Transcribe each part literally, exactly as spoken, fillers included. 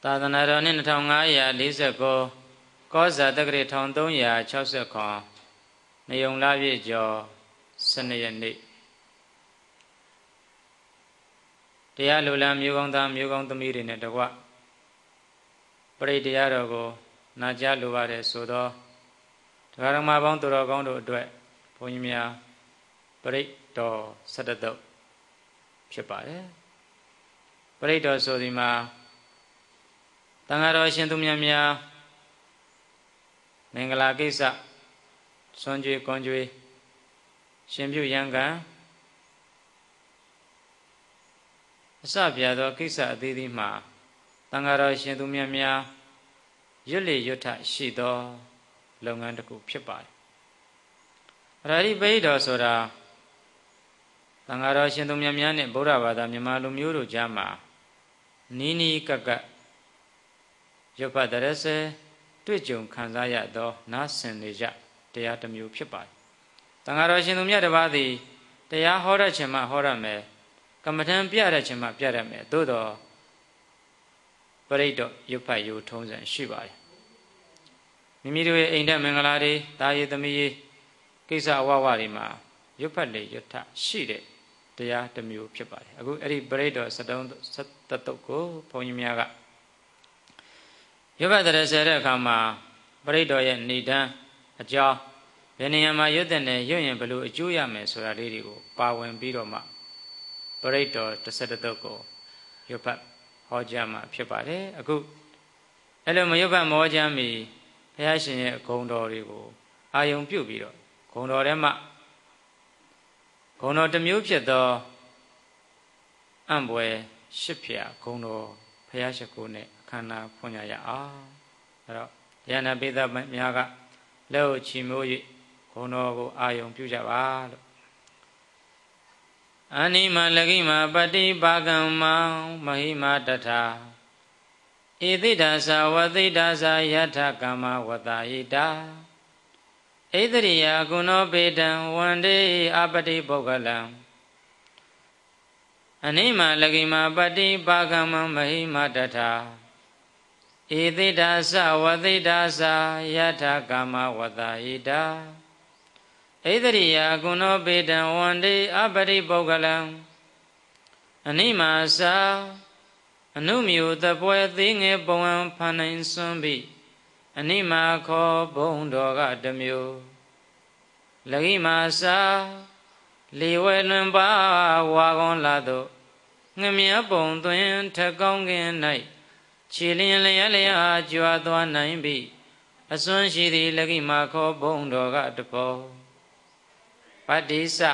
သာသနာတော်နှစ်တစ်ထောင်ငါးရာလေးဆယ်ကိုကောဇာတက္ကရာတစ်ထောင်သုံးရာခြောက်ဆယ်ခုနေုံလပြည့်ကျော်ဆယ်နှစ်ရက်နေ့တရားလူလံမျိုးကောင်းသားမျိုးကောင်းသမီးတွေနဲ့တကွပရိတရားတော်ကိုနာကြားလိုပါတယ်ဆိုတော့တရားဓမ္မပေါင်းသူတော်ကောင်းတို့အတွက်ဘုန်းကြီးများပရိတော်ဆတ္တတုတ်ဖြစ်ပါတယ်ပရိတော်ဆိုဒီမှာတန်ဃာတော်ရှင်သူမြတ်များမင်္ဂလာကိစ္စစွန်ကြွေကွန်ကြွေရှင်ပြုရန်ကံအစပြသောကိစ္စအသီးသီးမှာတန်ဃာတော်ရှင်သူမြတ်များရွတ်လေရွတ်ထရှိသောလုပ်ငန်းတစ်ခုဖြစ်ပါတယ်အရာဒီပရိတော်ဆိုတာတန်ဃာတော်ရှင်သူမြတ်များနဲ့ဗုဒ္ဓဘာသာမြန်မာလူမျိုးတို့ကြားမှာနီးနီးကပ်ကပ်ရုပ်ဖတ်တဲ့ဆဲတွေ့ကြုံခံစားရသောနားဆင်နေကြတရားတစ်မျိုးဖြစ်ပါတယ်။တန်ဃာတော်ရှင်သူမြတ်တစ်ပါးသည်တရားဟောရခြင်းမှဟောရမယ်။ကမ္မထံပြရခြင်းမှပြရမယ်။သို့တော်ပရိတ်တော်ရုပ်ဖတ်ရုပ်ထုံးစံရှိပါတယ်။မိမိတို့ရဲ့အိမ်ထက်မင်္ဂလာတွေတာရည်သမီးရေးကိစ္စအဝဝတွေမှာရုပ်ဖတ်လေရုပ်ထရှိတဲ့တရားတစ်မျိုးဖြစ်ပါတယ်။အခုအဲ့ဒီပရိတ်တော်စတုံးစတတုတ်ကိုဘုန်းကြီးများကရုပ်ဖတ်တဲ့ဆဲတဲ့အခါမှာပရိတ်တော်ရဲ့နေတန်းအကြောင်းဘယ်နေရာမှာရွတ်တဲ့နဲ့ရွတ်ရင်ဘယ်လိုအကျိုးရမယ်ဆိုတာလေးတွေကိုပါဝင်ပြီးတော့မှပရိတ်တော်တစ်ဆက်တစ်တုတ်ကိုရုပ်ဖတ်ဟောကြားမှာဖြစ်ပါတယ်အခုအဲ့လိုမရုပ်ဖတ်မောကြားမီဘုရားရှင်ရဲ့ဂုဏ်တော်တွေကိုအာယုံပြုပြီးတော့ဂုဏ်တော်ထဲမှာဂုဏ်တော်တစ်မျိုးဖြစ်သောအံ့ဖွယ်ရှစ်ဖြာဂုဏ်တော်ဘုရားရှိခိုးနဲ့ခန္ဓာဖွင့်ရရအောင်အဲ့တော့တရားနာပိသများကလက်ကိုချီမိုး၍ဂုဏ်တော်ကိုအာယုံပြုကြပါလို့အနိမလကိမပတိပါကမ္မမဟိမတထာဧသိဒာသဝသိဒာသယထကမ္မဝတ္တဟိတာဣသရိယကုဏောပေတံဝန္တေအပတိပုဂ္ဂလံအနိမလကိမပတိပါကမ္မမဟိမတထာဧသိဒာသဝသိဒာသယထကမ္မဝတ္တဟိတာဣသရိယကုဏောပေတံဝန္တေအပတိပုဂ္ဂလံအနိမသာအနုမြူတပွဲသေးငယ်ပုံံဖန်နိုင်စွန်းပြီးအနိမခောဘုံတော်ကတမျိုးလကိမသာလေဝဲလွန်ပါဝါကွန်လာတော့ငမြပုံသွင်းထကောင်းကင်၌ခြေလျင်လျက်လျက်ကြွားသွားနိုင်ပြီအစွမ်းရှိသည်လကိမခောဘုံတော်ကတဘောပတ္တိစ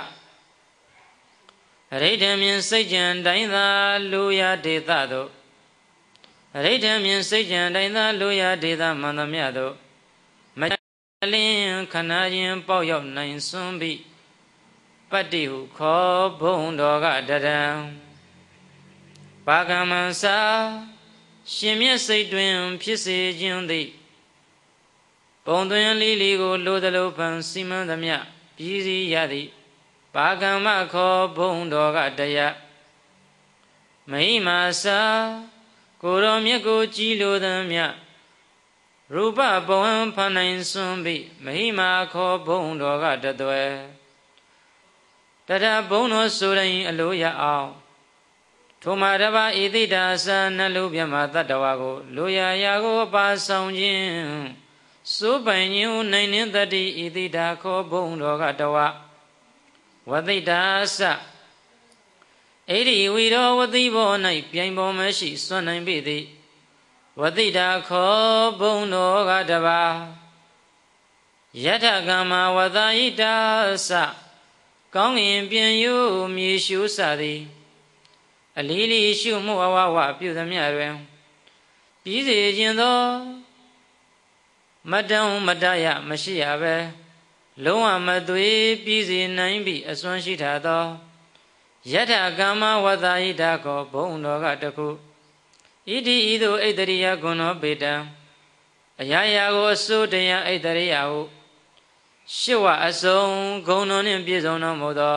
ရိဋ္ဌံမြင်စိတ်ကြံတိုင်းသာလူရဒေသတို့ရိဋ္ဌံမြင်စိတ်ကြံတိုင်းသာလူရဒေသမန္တမြတို့မလင်းခဏချင်းပေါက်ရောက်နိုင်စွန်းပြီပတ္တိဟုခောဘုံတော်ကတရံပါကမ္မံစာရှင်မြတ်စိတ်တွင်ဖြစ်စေခြင်းသည်ပုံသွင်းလေးလေးကိုလိုသလိုဖန်စီမံသမျှပြည်စည်းရသည်ပါကမ္မခောဘုံတော်ကတရားမဟိမာစာကိုရောမြတ်ကိုကြည်လိုသမျှရူပဘဝံဖန်နိုင်စွန်းပြီမဟိမာခောဘုံတော်ကတသွဲတထဘုံတော်ဆိုရင်အလိုရအောင်ထိုမှာတပါဣတိတာသနှလုံးပြမတတ္တဝါကိုလိုရာရာကိုပါဆောင်ခြင်းစိုးပိုင်ခြင်းနိုင်နှင့်တတိဣတိတာခောဘုံတော်ကတဝဝသိတာသဣရိဝီရောဝသိဘော၌ပြိုင်ပေါ်မရှိစွန့်နိုင်ပေသည်ဝသိတာခောဘုံတော်ကတပါယထကမ္မဝတ္တဟိတာသကောင်းငင်ပြန်ယူမြေရှုစသည်အလီလီရှုမှုအဝဝပြုသမျှတွင်ပြီးစေခြင်းသောမတံမတရမရှိရပဲလုံးဝမသွေပြီးစေနိုင်ပြီအစွမ်းရှိထသောယထကမ္မဝတ္တဟိတာကောဘုံတော်ကတခုဣတိဤသို့ဣတရိယဂုဏောပေတံအရာရာကိုအစိုးတရားဣတရိယဟုရှစ်ဝအစုံဂုဏ်တော်နှင့်ပြည့်စုံတော်မူသော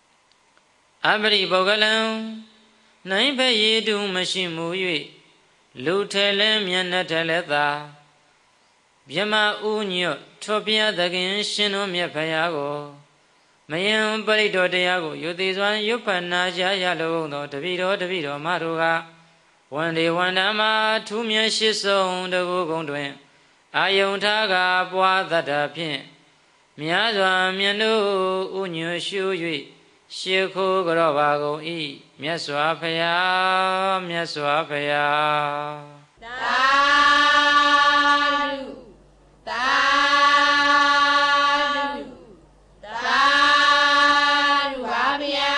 အပရိပုဂ္ဂလံနိုင်ဖက်ရည်တူမရှိမူ၍လူထဲလဲမျက်နှာထဲလဲသာမြမဥညွတ်ထောပြသခင်ရှင်တို့မြတ်ဖရာကိုမယံပရိဒောတရားကိုယုတိစွာရွတ်ဖတ်နာကြားရလို့သောတပိတော်တပိတော်မတို့ကဝန္ဒေဝန္ဒမထူးမြတ်ရှိဆုံးတကူကုံတွင်အာယုန်ထားကပွားတတ်တာဖြင့်များစွာမြတ်တို့ဥညွတ်ရှု၍ရှေခိုးကြောပါကုန်၏မြတ်စွာဘုရားမြတ်စွာဘုရားသာဓုသာဓုသာဓုပါဗျာ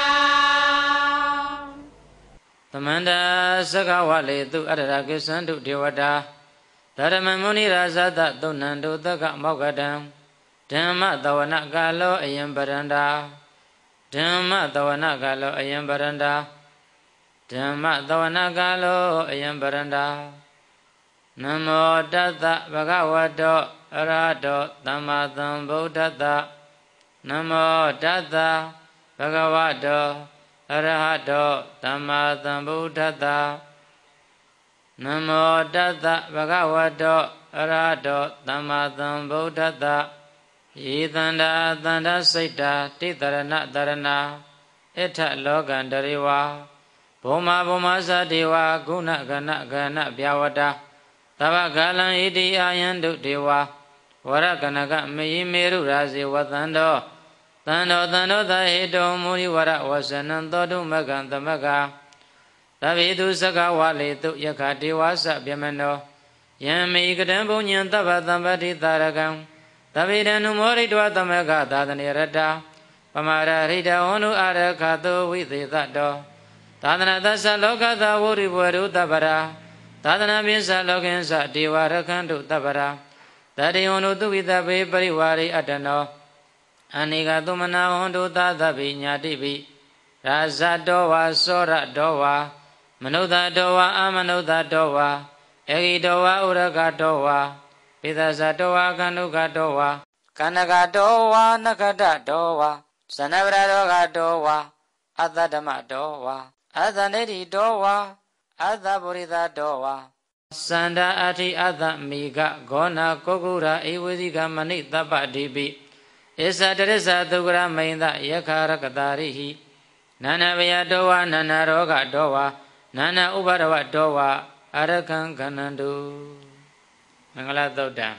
သမန္တာသက္ကဝလေသူအတ္တရာကိသံတုဒေဝတာဓမ္မမုနိရာဇတသုဏ္ဏတုသက္ကမောက္ကတံဓမ္မတဝနကာလောအယံပရန္တာဓမ္မတဝနကာလောအယံပရန္တာဓမ္မတဝနကာလောအယံပရန္တာနမောတတ္တဘဂဝတောအရဟတောသမ္မာသမ္ဗုဒ္ဓတ္တနမောတတ္တဘဂဝတောအရဟတောသမ္မာသမ္ဗုဒ္ဓတ္တနမောတတ္တဘဂဝတောအရဟတောသမ္မာသမ္ဗုဒ္ဓတ္တယေတန္တာတန္တာစိတ်တာတိတရဏတရဏအထလောကန္တရေဝဘုံမာဘုံမာသတေဝဂုဏကဏကဏဗျာဝတာသဗ္ဗကာလံဣတိအာယံဒုဒေဝဝရကနကမေယိမေရုရာဇေဝသန္တောသန္တောသန္တောသဟေတောမုနိဝရဝဇနံသောတုမကံသမကသဗ္ဗေတုသက္ကဝလေတုယခဒေဝသဗျမနောယံမေကတံဘုံညံသဗ္ဗသံပတိတာရကံသဗ္ဗေတံနုမောရိတဝသမကသာသနေရတပမာရရိတဝန္နုအာရခတောဝိသေသတောသာသနာသသလောကသဝရိဘဝရုတပ္ပရာသာသနာပိသလောကင်္စဒေဝရခန္တုတပ္ပရာတတေယံတို့သူဝိတပေပရိဝါရိအတ္တနောအနိကသုမနာဟွန်တို့သာသဗိညာတိပိရာဇတောဝါသောရတောဝါမနုဿတောဝါအမနုဿတောဝါဧကိတောဝါဥရကတောဝါပိသဇတောဝါကန္နုကတောဝါကန္နကတောဝါနကတတောဝါဇနဗရတောကတောဝါအတ္တဓမ္မတောဝါအတ္တနေတိတောဝါအတ္တပုရိသတောဝါစန္ဒအထိအတ္တမိကဂောနာကောကုရာဧဝေစီကမဏိတပ္ပတိပိဣသတရစ္ဆသုကရမိန်သယခရကတာရိဟိနာနာဘယတောဝါနာနာရောဂတောဝါနာနာဥပါဒဝတောဝါအရကံကဏန္တုမင်္ဂလာသုတ်တံ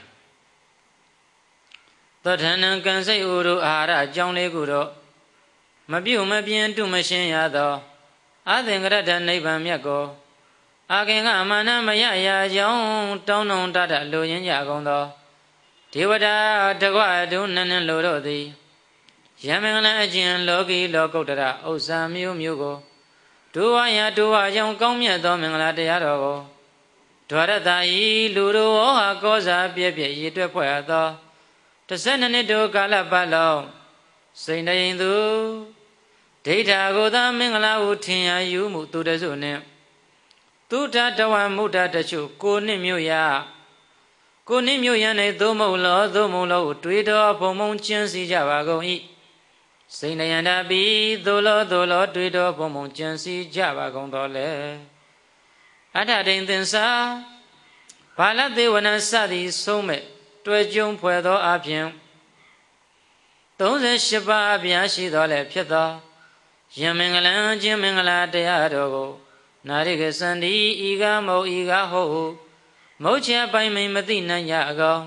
သောထဏံကံစိတ်ဥရုအာဟာရအကြောင်းလေးခုတော့မပြုတ်မပြင်းတုမရှင်းရသောအသင်္ကရတနိဗ္ဗာန်မြတ်ကိုအာခင်ကအမနာမရရာကြောင်းတောင်းတုံတတလိုရင်းကြကုန်သောဒေဝတာတကွဒုနန္နလိုတို့သည်ယမင်္ဂလအကျဉ်လောကီလောကုတ္တရဥစ္စာမျိုးမျိုးကိုဒုဝါယဒုဝါကြောင့်ကောင်းမြတ်သောမင်္ဂလာတရားတော်ကိုဒွါရတာဤလူတို့ဟောဟာကောစာပြည့်ပြည့်ရည်တွက်ဖွဲ့သောတဆယ်နှစ်တို့ကာလပတ်လုံးစိန်တရင်သူဒိဋ္ဌာကိုသာမင်္ဂလာဟုထင်ရယူမှုသူတစုနှင့်သူတတဝမုဒ္ဒတချို့ကိုနှစ်မြို့ရကိုနှစ်မြို့ရ၌သို့မဟုတ်လောသို့မဟုတ်လောတွေးတော်ဘုံဘုံကျင်းစီကြပါကုန်၏စိန်တယန္တာပိသို့လောသို့လောတွေးတော်ဘုံဘုံကျင်းစီကြပါကုန်တော်လေအထဒိန်သင်္စာဘာလသေဝနစသည်ဆုံးမဲ့တွေ့ကြုံဖွယ်သောအပြင်သုံးဆယ်ရှစ်ပါးအပြားရှိတော်လည်းဖြစ်သောယမင်္ဂလံခြင်းမင်္ဂလာတရားတော်ကိုနာရိကစန္ဒီဤကမௌဤကဟုတ်ဟုမုတ်ချပိုင်မိန်မသိနိုင်ကြအကောင်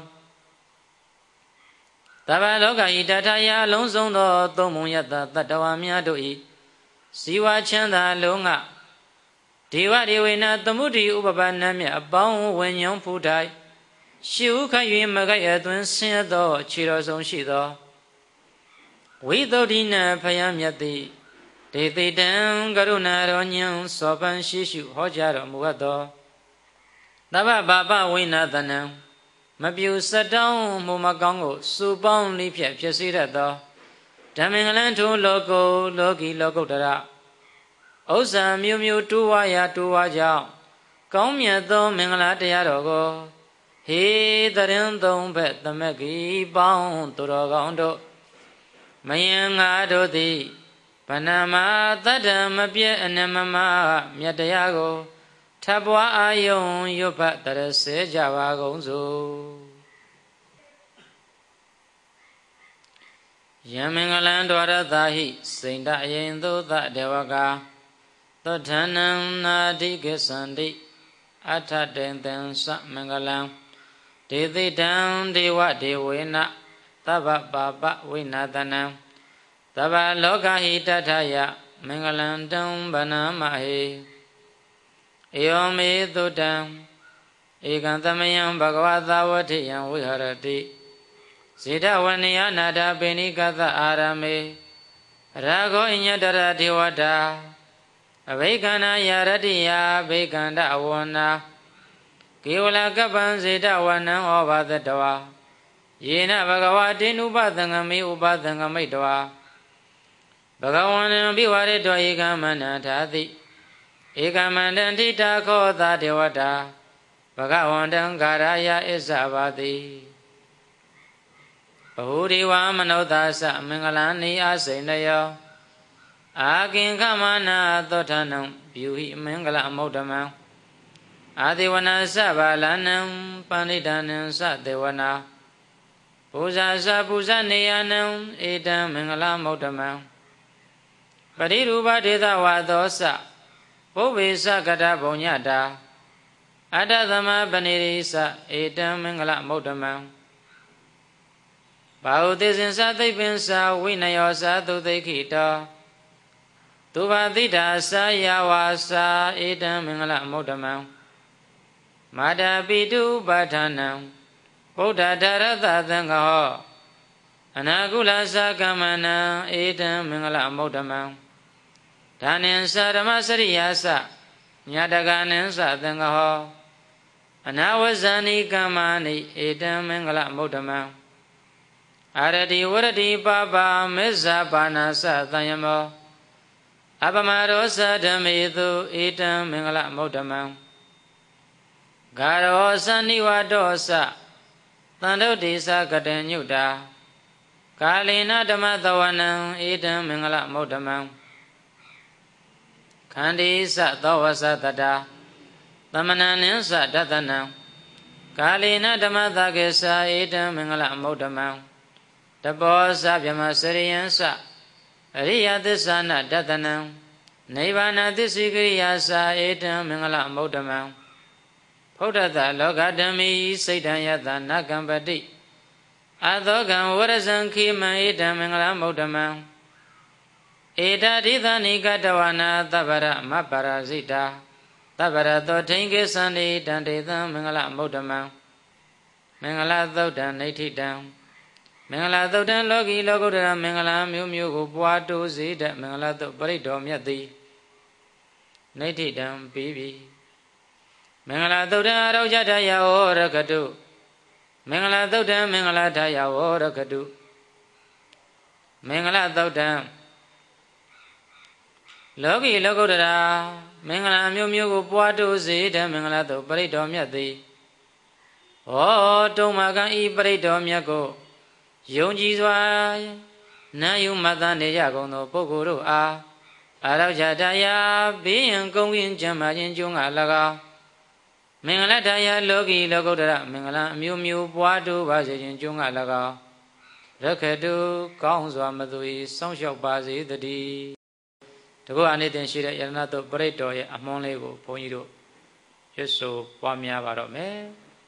တဘာလောကဤတထရာအလုံးစုံသောသုံးမုံယတ္တတတ္တဝါများတို့ဤဇီဝချမ်းသာလုံးကဒေဝဒေဝေနသမုဒိဥပပနမြအပေါင်းဝิญဉ်ဖူထိုင်ရှုခတ်၍မကိုက်အသွင်းဆင်းရဲသောခြေတော်ဆုံးရှိသောဝိသုဒ္ဓိနဖယံမြတ်တိဒေတိတံကရုဏာရောညံသောပန်ရှိရှုဟောကြားတော်မူအပ်သောသဗ္ဗဘာပဝိနာသနံမပြူစတောင်းမှုမကောင်းကိုစုပေါင်းလိဖြက်ဖြစ်စေတတ်သောဓမ္မင်္ဂလံထိုလောကုလောကီလောကုတ္တရဥစ္စာမျိုးမျိုးတိုးဝါရာတိုးဝါကြောင့်ကောင်းမြတ်သောမင်္ဂလာတရားတော်ကိုဟေတရင်သုံးဘက်သမက်ကြီးပေါင်းသူတော်ကောင်းတို့မယံငါတို့သည်ဗဏမတတ္တမပြည့်အနမမမြတ်တရားကိုထပ်ပွားအာယုံရွတ်ဖတ်တရစေကြပါကုန်စို့ယံမင်္ဂလံဒွါရသာဟိစိန္ဒအယိန်သုသဒေဝကာသောဌာနံနာတိကိသန္တိအထတေံသံသမင်္ဂလံဒေသိတံဒေဝဒေဝေနသဗ္ဗပါပဝိနာတနံသဗ္ဗလောကဟိတထယမင်္ဂလံတံဗနာမဟေဧယောမေသုတံဧကံသမယံဘဂဝသာဝတိယံဝိဟရတိဇေဒဝနိယနာတာပိဏိကသအာရမေရာဂောအညတရဒေဝတာအဘိကန္နာယရတိယဘိကန္တဝနာကေဝလကပ္ပံဇေဒဝနံဩဘာသတဝါယေနဘဂဝတေနုပသံဃမေဥပသံဃမိတဝါဘဂဝန္တံဘိဝရတောဧကမန္တထာတိဧကမန္တံထိတာခောသာဒေဝတာဘဂဝန္တံဂါရယဣဇဘာတိဘဟုဒေဝမနုဿာသမင်္ဂလာနိအာစိန်တယောအာကိင်္ခမနာသောဌာနံပြုဟိမင်္ဂလအမௌဒမံအာဒေဝနာသဗ္ဗလာနံပဏိဒာနံသဒေဝနာပူဇာသပူဇာနေယနံဧတံမင်္ဂလမௌဒမံပရိရူပဒေသဝါသောသပုဗ္ဗေသကတဘုံညတာအတ္တသမပဏိရိသဧတံမင်္ဂလမௌဒမံဘာဟုသေစင်္သသိပ္ပင်္စာဝိနယောသာသုသိခိတောသူဘာတိတာသာယဝါစာဧတံမင်္ဂလမௌဒမံမာတာပိတုပါဌာနံဗုဒ္ဓဓာရတသံဃောအနာကုလသကမ္မနံဧတံမင်္ဂလမௌဒမံဒါနံသာဓမ္မစရိယာသညာတကနံသသံဃောအနာဝဇာနိကမ္မာနိဧတံမင်္ဂလမௌဒမံအာရတိဝရတိပပမေဇာပါဏာသသံယမောအပမရောသဓမ္မေတုဧတံမင်္ဂလမௌဒမံဂါရောသနိဝတောသသန္တုတိသကတညုတာကာလေနဓမ္မသဝနံဧတံမင်္ဂလမௌဒမံခန္တိသသောဝသတတာသမဏနံသဒသနံကာလေနဓမ္မသကေသဧတံမင်္ဂလမௌဒမံတပောသဗြမစရိယံသအရိယသစ္စာနဒသနံနိဗ္ဗာနသစ္စိကရိယာသဧတံမင်္ဂလမௌဒမံဖုဒ္ဓတလောကဓမ္မိစိတ်တံယတနာကံပတိအသောကံဝရဇံခိမံဧတံမင်္ဂလမௌဒမံဧတတိသနိကတဝနာသဗ္ဗရမပရာဇိတာသဗ္ဗရသောထိန်ကေသန္တိတံတေသံမင်္ဂလမௌဒမံမင်္ဂလသုတ်တံနိဋ္ဌိတံမင်္ဂလာသုတ်တံလောကီလောကုတ္တရာမင်္ဂလာမျိုးမျိုးကိုပွားတိုးစေတဲ့မင်္ဂလာသုတ်ပရိတ်တော်မြတ်သည်နိဋ္ဌိတံပြီးပြီမင်္ဂလာသုတ်တံအရောကြထယဝရကတုမင်္ဂလာသုတ်တံမင်္ဂလာထယဝရကတုမင်္ဂလာသုတ်တံလောကီလောကုတ္တရာမင်္ဂလာမျိုးမျိုးကိုပွားတိုးစေတဲ့မင်္ဂလာသုတ်ပရိတ်တော်မြတ်သည်ဟောတုံမကံဤပရိတ်တော်မြတ်ကိုယုံကြည်စွာနာယုမတနေကြကုန်သောပုဂ္ဂိုလ်တို့အားအာရောဇတယဘေးရန်ကုန်းကင်းကြံပါခြင်းကျုံးက၎င်းမင်္ဂလတယလောကီလောကုတ္တရမင်္ဂလာအမျိုးမျိုးပွားတိုးပါစေခြင်းကျုံးက၎င်းရခတုကောင်းစွာမသွေစောင့်ရှောက်ပါစေတည်းတကုအနေတင်ရှိတဲ့ယရဏတုပရိတ်တော်ရဲ့အမွှန်းလေးကိုဘုန်းကြီးတို့ရွတ်ဆိုပွားများပါတော့မယ်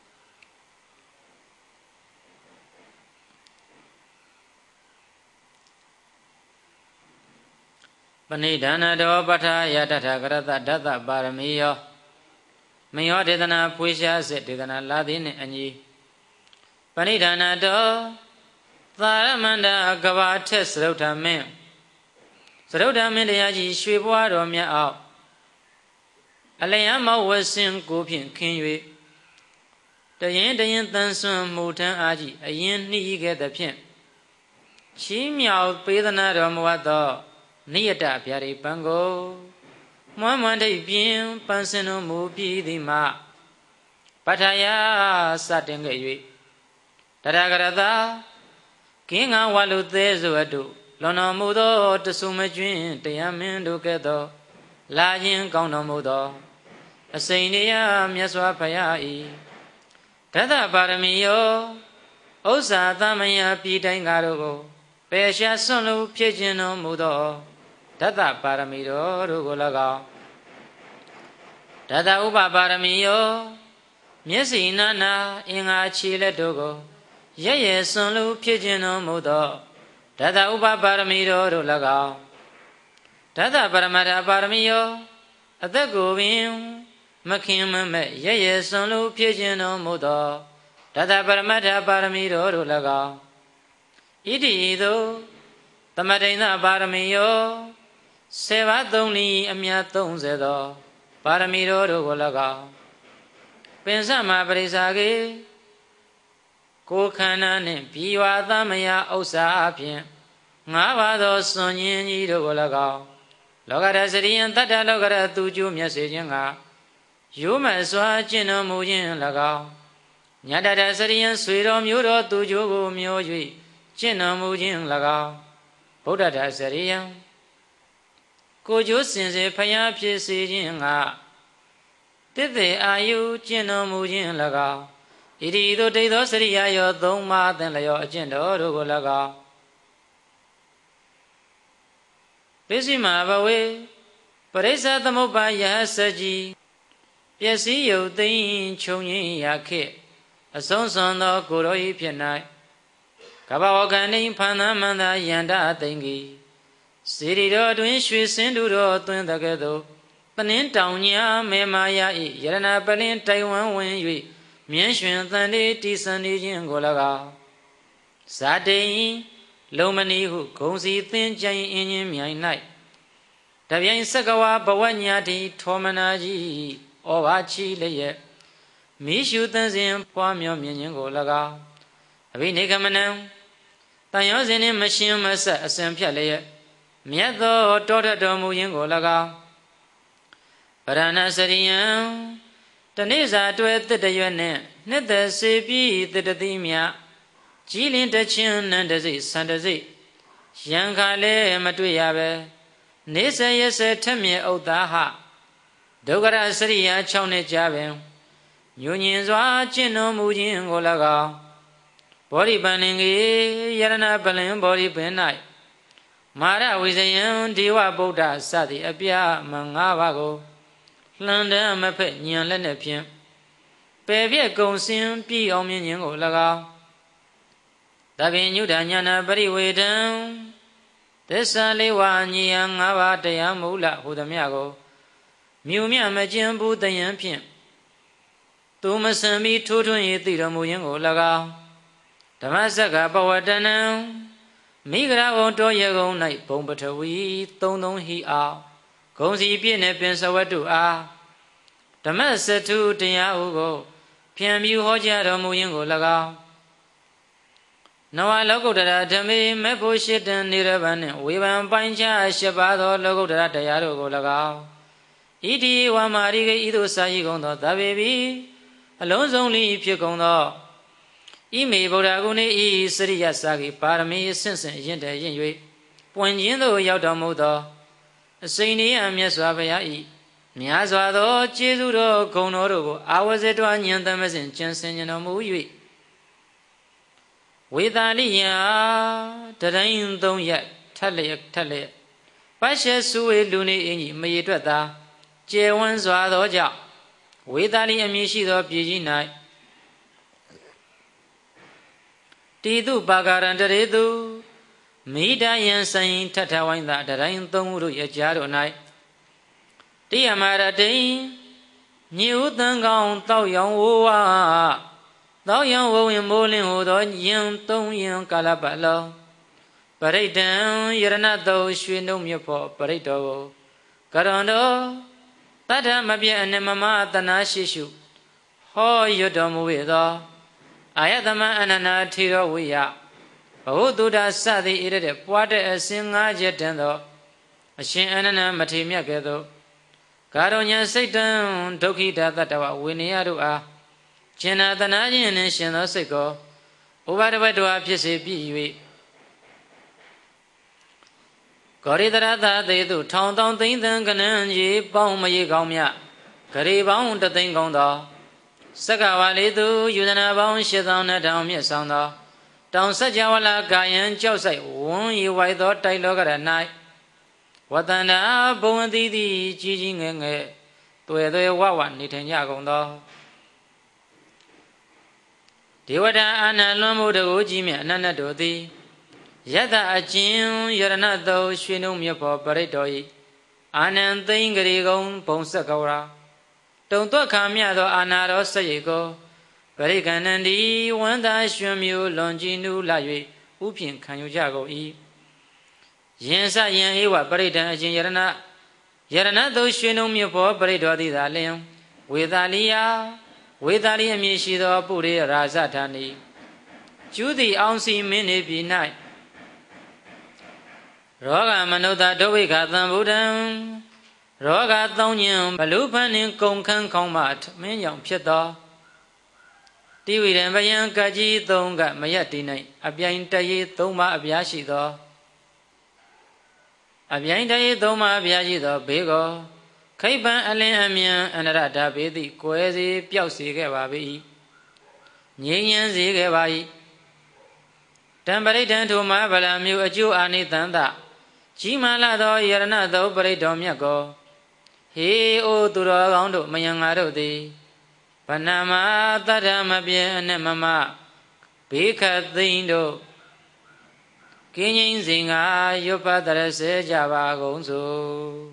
ပဏိဒါနတောပဋ္ဌာယတထကရတဒတပါရမီယောမယောဒေသနာဖွေးရှားစေဒေသနာလာသည်နှင့်အညီပဏိဒါနတောသာရမန္တကဘာထက်စရုဒ္ဓမင်းစရုဒ္ဓမင်းတရားကြီးရွှေဘွားတော်မြတ်အောင်အလျံမောဝဆင်ကိုဖြင့်ခင်း၍တရင်တရင်တန်ဆွမ်းမှုထမ်းအားကြီးအရင်နှီးခဲ့သဖြင့်ချီးမြှောက်ပေးသနာတော်မူသောနိယတဗျာရိပံကိုမွမ်းမွမ်းထိပ်ပြင်းပန်းစင်တော်မူပြီးသည်မှာပဋ္ဌာယစတင်ခဲ့၍တရဂရတာကင်းငါဝါလူသေးဆိုအတုလွန်တော်မူသောတဆူမကျွင်းတရားမင်းတို့ကဲ့သို့လာရင်ကောင်းတော်မူသောအစိန်နေယမြတ်စွာဘုရားဤတသပါရမီယောဥစ္စာသမယပြည်တိုင်းကားတို့ကိုပယ်ရှားစွန့်လို့ဖြစ်ခြင်းတော်မူသောတသပါရမီတော်တို့ကို၎င်းတသဥပပါရမီယောမျက်စိနာနာအင်္ဂါခြေလက်တို့ကိုရရဲစွန့်လို့ဖြစ်ခြင်းတော်မူသောတသဥပပါရမီတော်တို့၎င်းတသပရမတ္ထပါရမီယောအသက်ကိုပင်မခင်မမဲ့ရရဲစွန့်လို့ဖြစ်ခြင်းတော်မူသောတသပရမတ္ထပါရမီတော်တို့၎င်းဣတိသို့သမတိန်သပါရမီယောဆေဘသုံးလီအမြတ်သုံးဆယ်သောပါရမီတော်တို့ကို၎င်းပင်စမပရိစ္ဆာကေကိုခန္ဓာနှင့်ပြီးဝါသမယဥစ္စာအဖြင့်ငါးပါးသောစွန်ញင်းကြီးတို့ကို၎င်းလောကရစရိယံတတ္တလောကရသူကျိုးမြတ်စေခြင်းကရိုးမစွာကျင့်တော်မူခြင်း၎င်းညတတစရိယံဆွေတော်မျိုးတော်သူကျိုးကိုမျိုး၍ကျင့်တော်မူခြင်း၎င်းဗုဒ္ဓတစရိယံကိုကျိုးစင်စေဖျားဖြစ်စေခြင်းကတည်တဲ့အာယုကျင့်တော်မူခြင်း၎င်းဣတိသို့ဒိဋ္ဌောစရိယယောသုံးပါးသင်လျောအကျင့်တော်တို့ကို၎င်းပစ္စည်းမဘဝေပရိစ္ဆသမုပ္ပါယစကြီးပျက်စီးယုတ်သိမ်းခြုံငင်းရာခေအဆုံးစွန်သောကိုရောဤဖြစ်၌ကပ္ပဝကံနှင့်ဖန်သာမန္တာယန္တအသိင်္ဂီစေရီတော်တွင်ရွှေစင်းတူတော်သွင်းတကဲ့သို့ပနင်းတောင်ညာမေမာယဤယရဏပလင်တိုင်ဝမ်ဝင်၍မြင်းရွှင်သန်တေတီစံနေခြင်းကို၎င်းဇာတိန်လုံမဏီဟုဂုံစီသင်ကြိုင်အင်းချင်းမြိုင်၌တပြိုင်စကဝါဘဝညာတိထောမနာကြီးဩဘာချီလျက်မိရှုသန်စဉ်ပွားမြော်မြင်ခြင်းကို၎င်းအဘိနိကမနံတန်ရောစဉ်နှင့်မရှင်မဆက်အစဉ်ဖြတ်လျက်မြတ်သောတောထတော်မူခြင်းကို၎င်းပရဏစရိယံတနေ့စာတွဲတစ်တရွက်နှင့်နှစ်သက်စေပြီးတစ်တသိမြကြီးလင်းတချင်းနန္တစိစန္တစိရံခါလဲမတွေ့ရပဲနေဆရဆထက်မြေဥဒ္ဒါဟဒုက္ခရစရိယာ၆နှစ်ကြာပင်ညဉ့်ညင်စွာကျင့်တော်မူခြင်းကို၎င်းဘောဓိပန္နင်ကေယရဏပလင်ဘောဓိပင်၌မာရဝိဇယံဒေဝဗုဒ္ဓစသည်အပြမငါးပါးကိုလှန်တမ်းမဖက်ညံလက်နှင့်ဖြင့်ပယ်ပြက်ကုံစင်ပြည်အောင်မြင်ခြင်းကို၎င်းတပင်ညုဒညာနာပရိဝေဒံသစ္စာလေးဝါညီယံငါးပါးတရားမူလဟူသည်မြကိုမြူမြမကျင်ဘူးတယံဖြင့်သူမဆံမီထိုးထွင်း၏သိတော်မူခြင်းကို၎င်းဓမ္မစက္ကပဝတ္တနံမိဂရဝံတောရေကုံ၌ဘုံပထဝီသုံးသုံးဟိအောင်ဂုံစီပြည့်နှင့်ပင်စဝတ္တုအားဓမ္မစတုတရားဟုကိုဖြံမြူဟောကြားတော်မူခြင်းကို၎င်းနဝလောကုတ္တရာဓမ္မေမေဖို့ရှိတံနိရဗံနှင့်ဝေဘံပိုင်းခြားရှစ်ပါးသောလောကုတ္တရာတရားတို့ကို၎င်းဣတိဝါမာရိကေဤသို့စာရှိကုန်သောသဗ္ဗေပိအလုံးစုံလိဖြစ်ကုန်သောဣမေဗုဒ္ဓဂုဏဤစရိယစာကိပါရမီအဆင့်ဆင့်ရင့်တယ်ရင့်၍ပွင့်ခြင်းသို့ရောက်တော်မူသောအစိမ့်နေအမြတ်စွာဘုရားဤများစွာသောကျေးဇူးတော်ဂုဏ်တော်တို့ကိုအာဝဇ္ဇတွာဉာဏ်သမစဉ်ကျင့်စဉ်တော်မူ၍ဝေသာလိယတရင်သုံးရက်ထက်လျက်ထက်လျက်ပတ်ရှစုဝေလူနေအင်ကြီးမရေတွက်သာကျေဝန်းစွာသောကြောင့်ဝေသာလိအမည်ရှိသောပြည်ကြီး၌တိတုပါကာရံတရေတုမိဒယံဆိုင်ထထဝိုင်းသာတရင်သုံးခုတို့ရကြားတို့၌တိယမရတိညဥ်တန်ကောင်တောက်ရောင်ဝဝတောက်ရောင်ဝဝင်မိုးလင်းဟူသောယံသုံးယံကာလပတ်လုံးပရိဒံယရဏတုံရွှေနှုတ်မြတ်ဖို့ပရိတောကိုကရဏတော်တတ္ထမပြည့်အနမမတနာရှိရှုဟောရွတ်တော်မူ၏သောအာယတမအနန္တထေရဝိယဘဟုတုဒ္ဒစသည်ဣရတဲ့ပွားတဲ့အစဉ်ငါးချက်တန်းသောအရှင်အနန္တမထေမြတ်ကဲ့သို့ကာရုညစိတ်တံဒုက္ခိတသတ္တဝဝိနည်းတို့အားကျင်နာတနာခြင်းနှင့်ရှင်သောစိတ်ကိုဥပါဒဝတ္တဝဖြစ်စေပြည့်၍ဂေါရိတရသသေတုထောင်တောင်သိမ့်သံကနန်းကြီးပေါင်းမရေကောင်းမြ Gari bound the thing on the Sakawali do Yudana bound shit on the down me sound the Down Sajawala Gayan Joseph won you white thought I look at night. What an abon the jijing and to the wawan nitten yagondo. Diwada Anna Lomo the Ujimi and Nana do thee. Yada a jim, you're not those shinum your poperitoi. Anan thing rigon ponsacora. Don't talk amiado anaro sayigo. Perican and the one that shum you longinu laye, upin can you jago e. Yensa yen ewa peritan jin yerana. Yerana those shinum your poperido di dalium. With Alia, with Alia Mishido Puri Razatani. Judy ouncy minute be night. Roga Manoda Dowiga Buddha Roga Thonium, Balupan in Konkan Komat, Minyam Pieta. Tiwi and Bayan Kaji Thonga Mayatine, Abian Tayi Thoma Abiashido. Abian Tayi Thoma Abiajido, Bego. Kaiban Alamian and Rada Bedi, Quasi Piausi Gabi. Yin Zigabai. Tambaritan to Marvala Mu a Jew Anitanda. Chimalado Yeranado Baridomiago. He o Duragando Mayangaro de Panama Tadamabia and Mama. Picat the Indo. Kinyin Zinga, your father said Java Gonzo.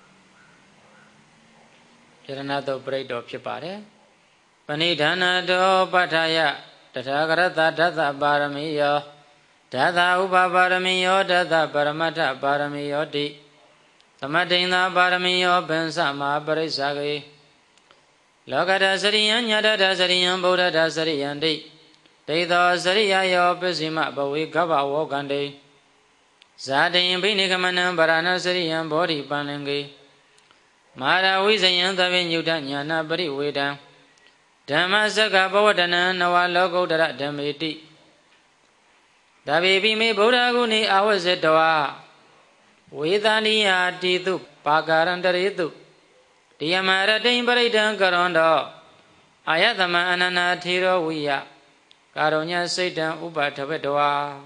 Yeranado Brado Pipare. Panidana do Pataya. Tatagarata Dada Baramiyo. Dada Uba Baramiyo, Dada Paramata Baramiyo di Tamadina Baramiyo, Bensama Barisagi Logada Sarian, Yada Sarian, Boda Sarian di Dado Sariayo, Pesima, Bawi Gaba Wogandi Zadin Binikaman, Barana Sarian, Body Panangi Mara Wizayan, the Vinyudanyana, Bari Wida Damasaka Bodana, Nawa Logo da Damiti. The baby may Bodaguni hours at Doa. With Ania Titu, Pagarandaritu. Diamara Timbaritan Garondo. Ayatama Anana Tiro Wia. Caronia Satan Uba Tabedoa.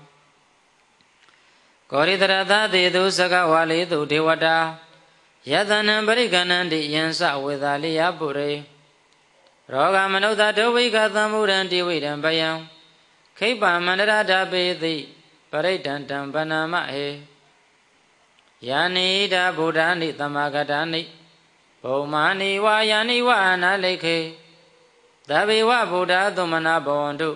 Coridata de Dusagawali to Dewada. Yatana Barigan the Yansa with Alia Bure. Rogamano that we got the Muran Diwid and Bayam. Kaipa Manada be the Paraitan Tampanama he. Yani da Budani Tamagadani. Bomani wa Yani wa ana leke. Dabi wa Buddha Domana Bondu.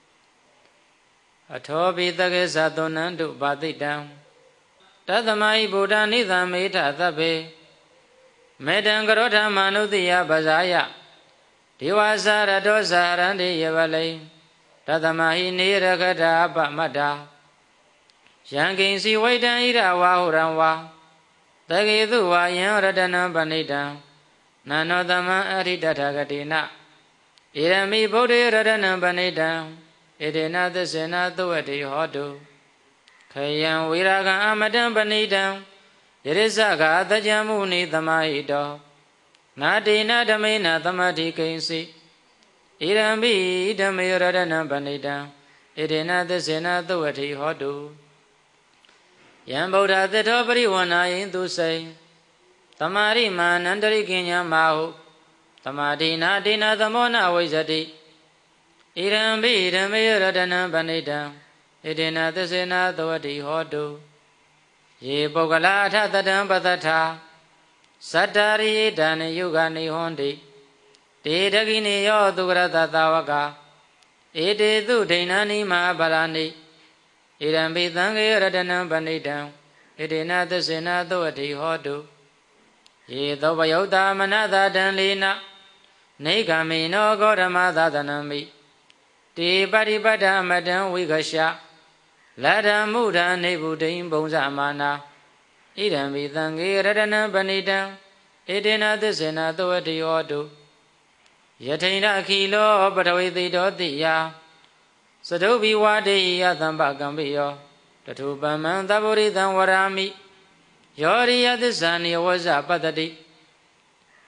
A tobi the Gesatonandu Badi down. Tatamai Buddha Nitha Meta the Bay. Medangarota Manudia Bazaya. Diwasara Dosara and the Yavale. Tatamahi Niragada Bamada Yankin si Waita Ira Wahuranwa Tagitua Yanradana Banita Nanodama Aridatagadina Irami Bodhi Radana Banita Idina the Sena Tuati Hodu Kayan Viraga Amadan Banita Irisaga the Jamuni the Maido Nadina Damina the Mati Kinsi Irambi Damiradana Banita, Idina the Sena Tuati Hodu Yamboda the Topari one I into say Tamari man under Kenya Mahu Tamadina Dina the Mona Wizadi Irambi Damiradana Banita, Idina the Sena Tuati Hodu Ye Bogalata the Dampatata Satari Dani Yugani Hondi. Te Dagini yo Dugrata Tawaka. Ede du Dainani ma Balani. Idambi Tangi Radana Banita. Idina the Sena Tuati Hodu. Ye Dobayota Manada Danlina. Negami no Godamada Danami. Te Badibada Madan Wigasha. Lada Muda Nebudim Bonzamana. Idambi Tangi Radana Banita. Idina the Sena Tuati Hodu. Yatina kilo Batawi Dotia Sadobi Wadi Yatamba Gambio Tatubaman Taburi than Warami Yori at the Sani was a patati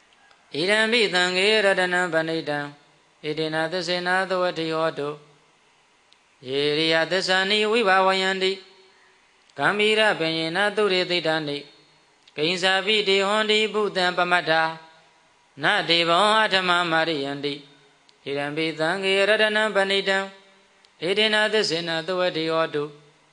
ဣဒံပိသံဃေရတနံပဏိတံဣတိနာသစ္စေနာသဝတိဟောတုယေရိယသစ္စာနိဝိဘာဝယန္တိကမ္ဗီရပင်ယေနသုရေသိတာနိကိဉ္စာပိတေဟွန်တိဘုတံပမတ္ထာနတေဘောအထမမာရိယန္တိဣဒံပိသံဃေရတနံပဏိတံဣတိနာသစ္စေနာသဝတိဟောတု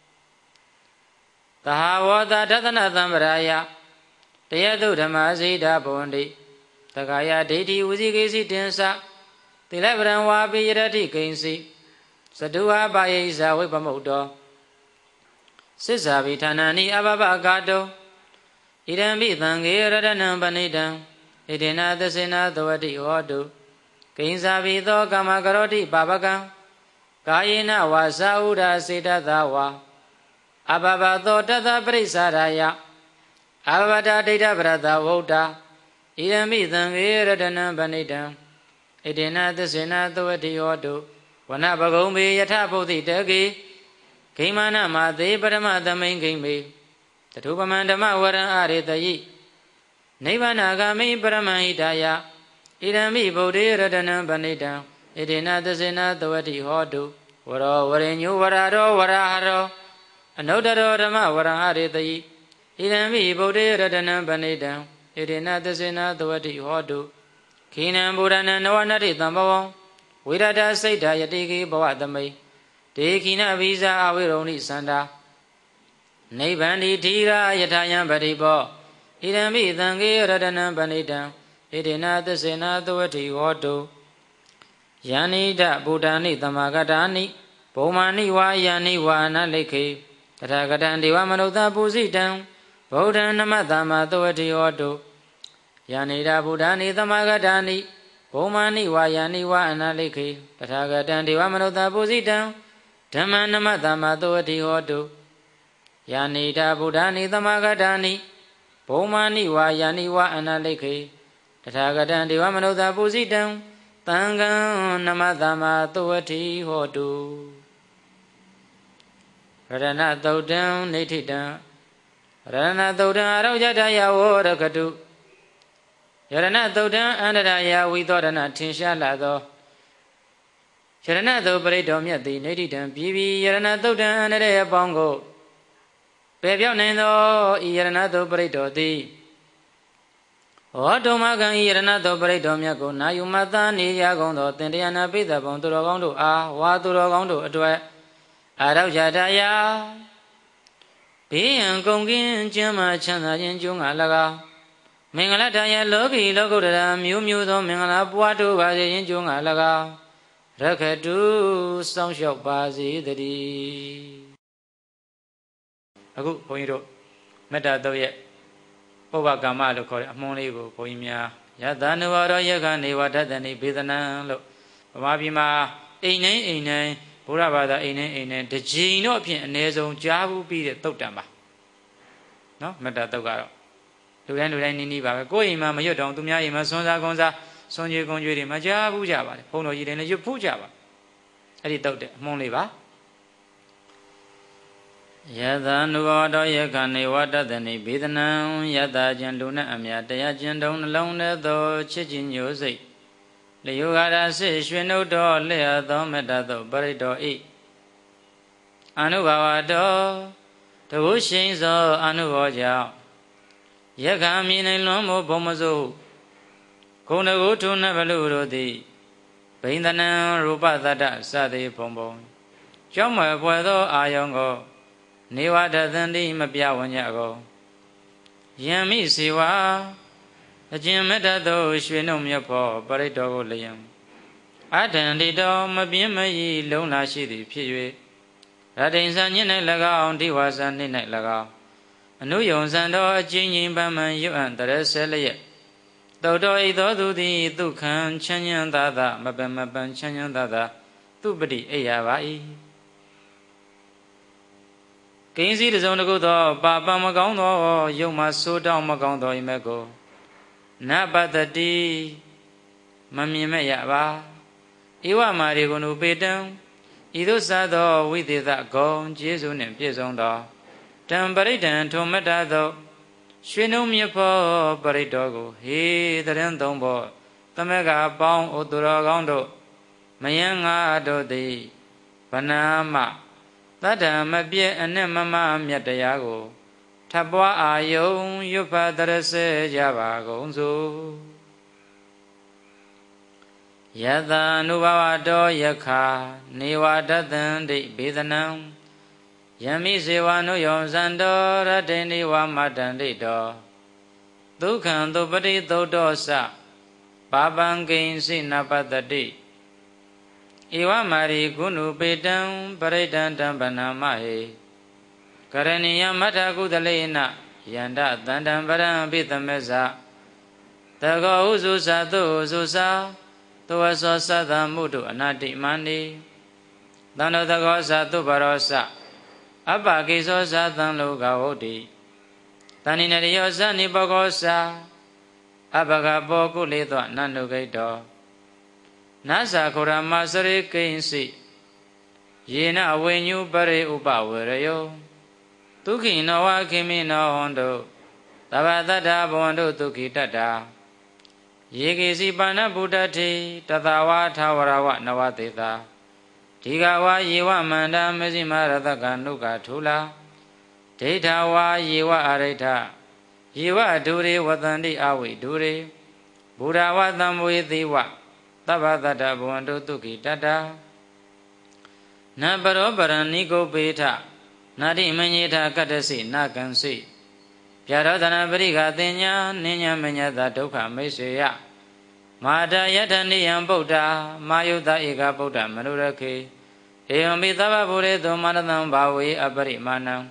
သဟာဝောတာဒသနသံဗရာယတယတုဓမ္မစေတာဘဝန္တိတက္ကာယဒိဋ္ဌိဝစီကေစီတင်္စသီလဗရံဝါပိယရတိကိဉ္စီသတုဟာပါယိဇာဝိပမုတ်တောစစ္စာဘိဌာနနိအဘဘကာတောဣဒံပိသံဃေရတနံပဏိတံဣတိနာသစ္စေနာသဝတိဟောတုကိဉ္စာဘိသောကာမကရောတိပါပကံကာယေနဝါစာဥဒာစေတသဝါအဘဘသောတသပရိစ္ဆာရာယအဘဘတာဒိဋ္ဌပရတဝုဒ္ဓဣဒံပိသံဃေရတနံပဏိတံဣတိနာသစ္စေနာသဝတိဟောတုဝနဘဂုံမေယထဗုဒ္ဓိတကေဂိမာနမသေပရမသမိန်ဂိမေတထုပမန္ဓမဝရံအရေတယိနိဗ္ဗာနဂမိပရမဟိတယဣဒံမိဗုဒ္ဓေရတနံပဏိတံဣတိနာသစ္စေနာသဝတိဟောတုဝရောဝရိညုဝရရောဝရဟရောအနုတ္တရောဓမ္မဝရံအရေတယိဣဒံမိဗုဒ္ဓေရတနံပဏိတံဣတိနာသစ္စေနာသဝတိဟောတုခိနံဗုဒ္ဓနံနဝနတိသံဘဝံဝိရဒစိတ်ဓာယတိကိဘဝသမိဒေခိနဗိဇာအဝိရုံနိသန္တာနိဗ္ဗန္တိဓိရာယထာယံပတိပောဣဒံမိသံဃေရတနံပဏိတံဣတိနာသစ္စေနာသဝတိဟောတုယန္နိဒဗုဒ္ဓနိသမဂတာနိဘုံမာနိဝါယန္နိဝါအနလိခေတထာဂတံဒေဝမနုဿပုစိတံဗုဒ္ဓံနမတ္တမသဝတိဟောတုယန္နိဒဗုဒ္ဓနိသမဂတာနိဘုံမာနိဝါယန္နိဝါအနလိခေတထာဂတံဒေဝမနုဿပုစိတံဓမ္မနမတ္တမသဝတိဟောတုယန္နိဒဗုဒ္ဓနိသမဂတာနိဘုံမာနိဝါယန္နိဝါအနလိခေတထာဂတံဒေဝမနုဿပုစိတံသံဃံနမတ္တမသဝတိဟောတုရတနသုတ်တံနေဋ္ဌိတံရတနသုတ်တံအရောယတယဝရကတုယရဏသုတ်တံအန္တရာယဝိသောရဏထင်ရှားလာသောယရဏသုတ်ပရိဒောမြတ်သည်နေဋ္ဌိတံပြည်ပြီးယရဏသုတ်တံအန္တရာယပေါင်းကိုပယ်ပြောင်းနိုင်သောဤယရဏသုတ်ပရိဒောသည်ဟောတုမကံဤယရဏသုတ်ပရိဒောမြတ်ကိုနာယုမသနေရကုန်သောသင်တရားနာပိသဘုံသူတော်ကောင်းတို့အားဝါသူတော်ကောင်းတို့အတွက်အာရောယတယဘေးရန်ကုန်ကင်းကျမ်းမာချမ်းသာခြင်းကျိုးငါ၎င်းမင်္ဂလာတရားလောကီလောကုတ္တရာမျိုးမျိုးသောမင်္ဂလာပွားတို့ပါစေခြင်းကျိုးငါ၎င်းရခတုစောင့်ရှောက်ပါစေတည်းအခုဘုန်းကြီးတို့မေတ္တာတုတ်ရဲ့ပုဗ္ဗကမ္မလို့ခေါ်တဲ့အမွှန်းလေးကိုဘုန်းကြီးများယသနုဝရောယကနေဝတ္တနိဘေဒနံလို့ဗမာပြည်မှာအိမ်တိုင်းအိမ်တိုင်းဘုရားဘာသာအိမ်တိုင်းအိမ်တိုင်းတစ်ချိန်တော့အဖြစ်အ ਨੇ ဆုံးကြားဘူးပြီးတဲ့တုတ်တံပါနော်မေတ္တာတုတ်ကတော့လူတိုင်းလူတိုင်းနီးနီးပါပဲကိုယ်အိမ်မှာမရွတ်တော့သူများအိမ်မှာစွန်းစားကုန်းစားစွန်ကြွေကုန်းကြွေတွေမကြားဘူးကြပါလေဘုန်းတော်ကြီးတွေလည်းရွတ်ဖူးကြပါအဲ့ဒီတုတ်တဲ့အမွှန်းလေးပါယသနုဘောတောယကနေဝတ္တနိဘေဒနံယတကျင်လူနဲ့အမြတရားကျင်တုံနှလုံးထဲသောချစ်ခြင်းညိုစိတ်လျောဂရာစိရွှေနှုတ်တော်လျှသောမေတ္တာသောပရိတောဤအနုဘာဝတောတဝုရှိန်သောအနုဘောကြောင့်ယက္ခာမြင်နိုင်လွန်မို့ဘုံမစိုးခုံတကုထုနဘလူတို့သည်ဘိန္ဒနံရူပသတ္တစသည်ဘုံဘုံကြောင့်မပွယ်သောအာယုံကိုနေဝတသန္တိမပြဝညကိုယံမိစေဝါအကျဉ်မေတ္တသောရွှေနှုတ်မြတ်ဖို့ပရိတောကိုလျံအတန်တိတော်မပြင်းမရီလုံလာရှိသည်ဖြစ်၍ရတိန်ဆန်ညင်း၌၎င်းဒီဝါစာနှင့်၌၎င်းအနုယုံစံတော်အချင်းချင်းပန်းမှန်ရွတ်အံတရဆဲလျက်တောတော်ဤသောသူသည်ဒုက္ခံချမ်းချမ်းသာသာမပင်မပန်ချမ်းချမ်းသာသာသူပတိအိယာပါ၏ကိဉ္စီတစုံတကုသောပါပမကောင်းသောယုံမှဆိုးတောင်းမကောင်းသောအိမက်ကိုနပတတိမမြင်မဲ့ရပါဧဝမာရိကုဏုပေတံဤသို့စသောဝိသေသဂုံကျေးဇူးနှင့်ပြည့်စုံသောတံပရိဒံထုံမတ္တသော Shwinu Mipo Baridogo, he the Rendombo, Tamega Bong Uduragondo, Mayanga do the Panama, Tata Mabia and Mama Miatayago, Tabua Ayo, Yupa Darese Java Gonzo. Yada Nuba do Yaka, Niwa Datan de Bidanam. Yami sewa no yon zando radeni wa madandi do. Dukhan dupati dodo sa. Babangin si napatati. Iwa mari gunu pedang paridan dambana mahe. Karaniya mata kudalena. Yanda dandam barang pitamesa. Tago uzu sa tu uzu sa. Tuwa so sa mudu anati mandi. Tano tago sa tu barosa. Abba kiso sa tan loka odi. Tani nariyo sa nipogo sa. Abba ka boku le to nanu kaito. Nasa kura masari kinsi. Yena wenyu pare upa werayo. Tuki no wa kimi no hondo. Taba tata bondo tuki tata. Yeki si pana budati. Tatawa tawarawa nawatita. Tiga wa yewa manda mezima radaka nuka thula. Data wa yewa arita. Yewa dure watandi awi dure. Buddha wa tamwe diwa. Tabadata buwandu tuki tata. Nabaro baraniko beta. Nadi menyita katasi nakansi. Pyarodana beriga tinya ninya menyata dukha meseya. Mada yadani yang Buddha, Mayuda ega Buddha manurake. Eom bitaba bure to manadam bawi abari manam.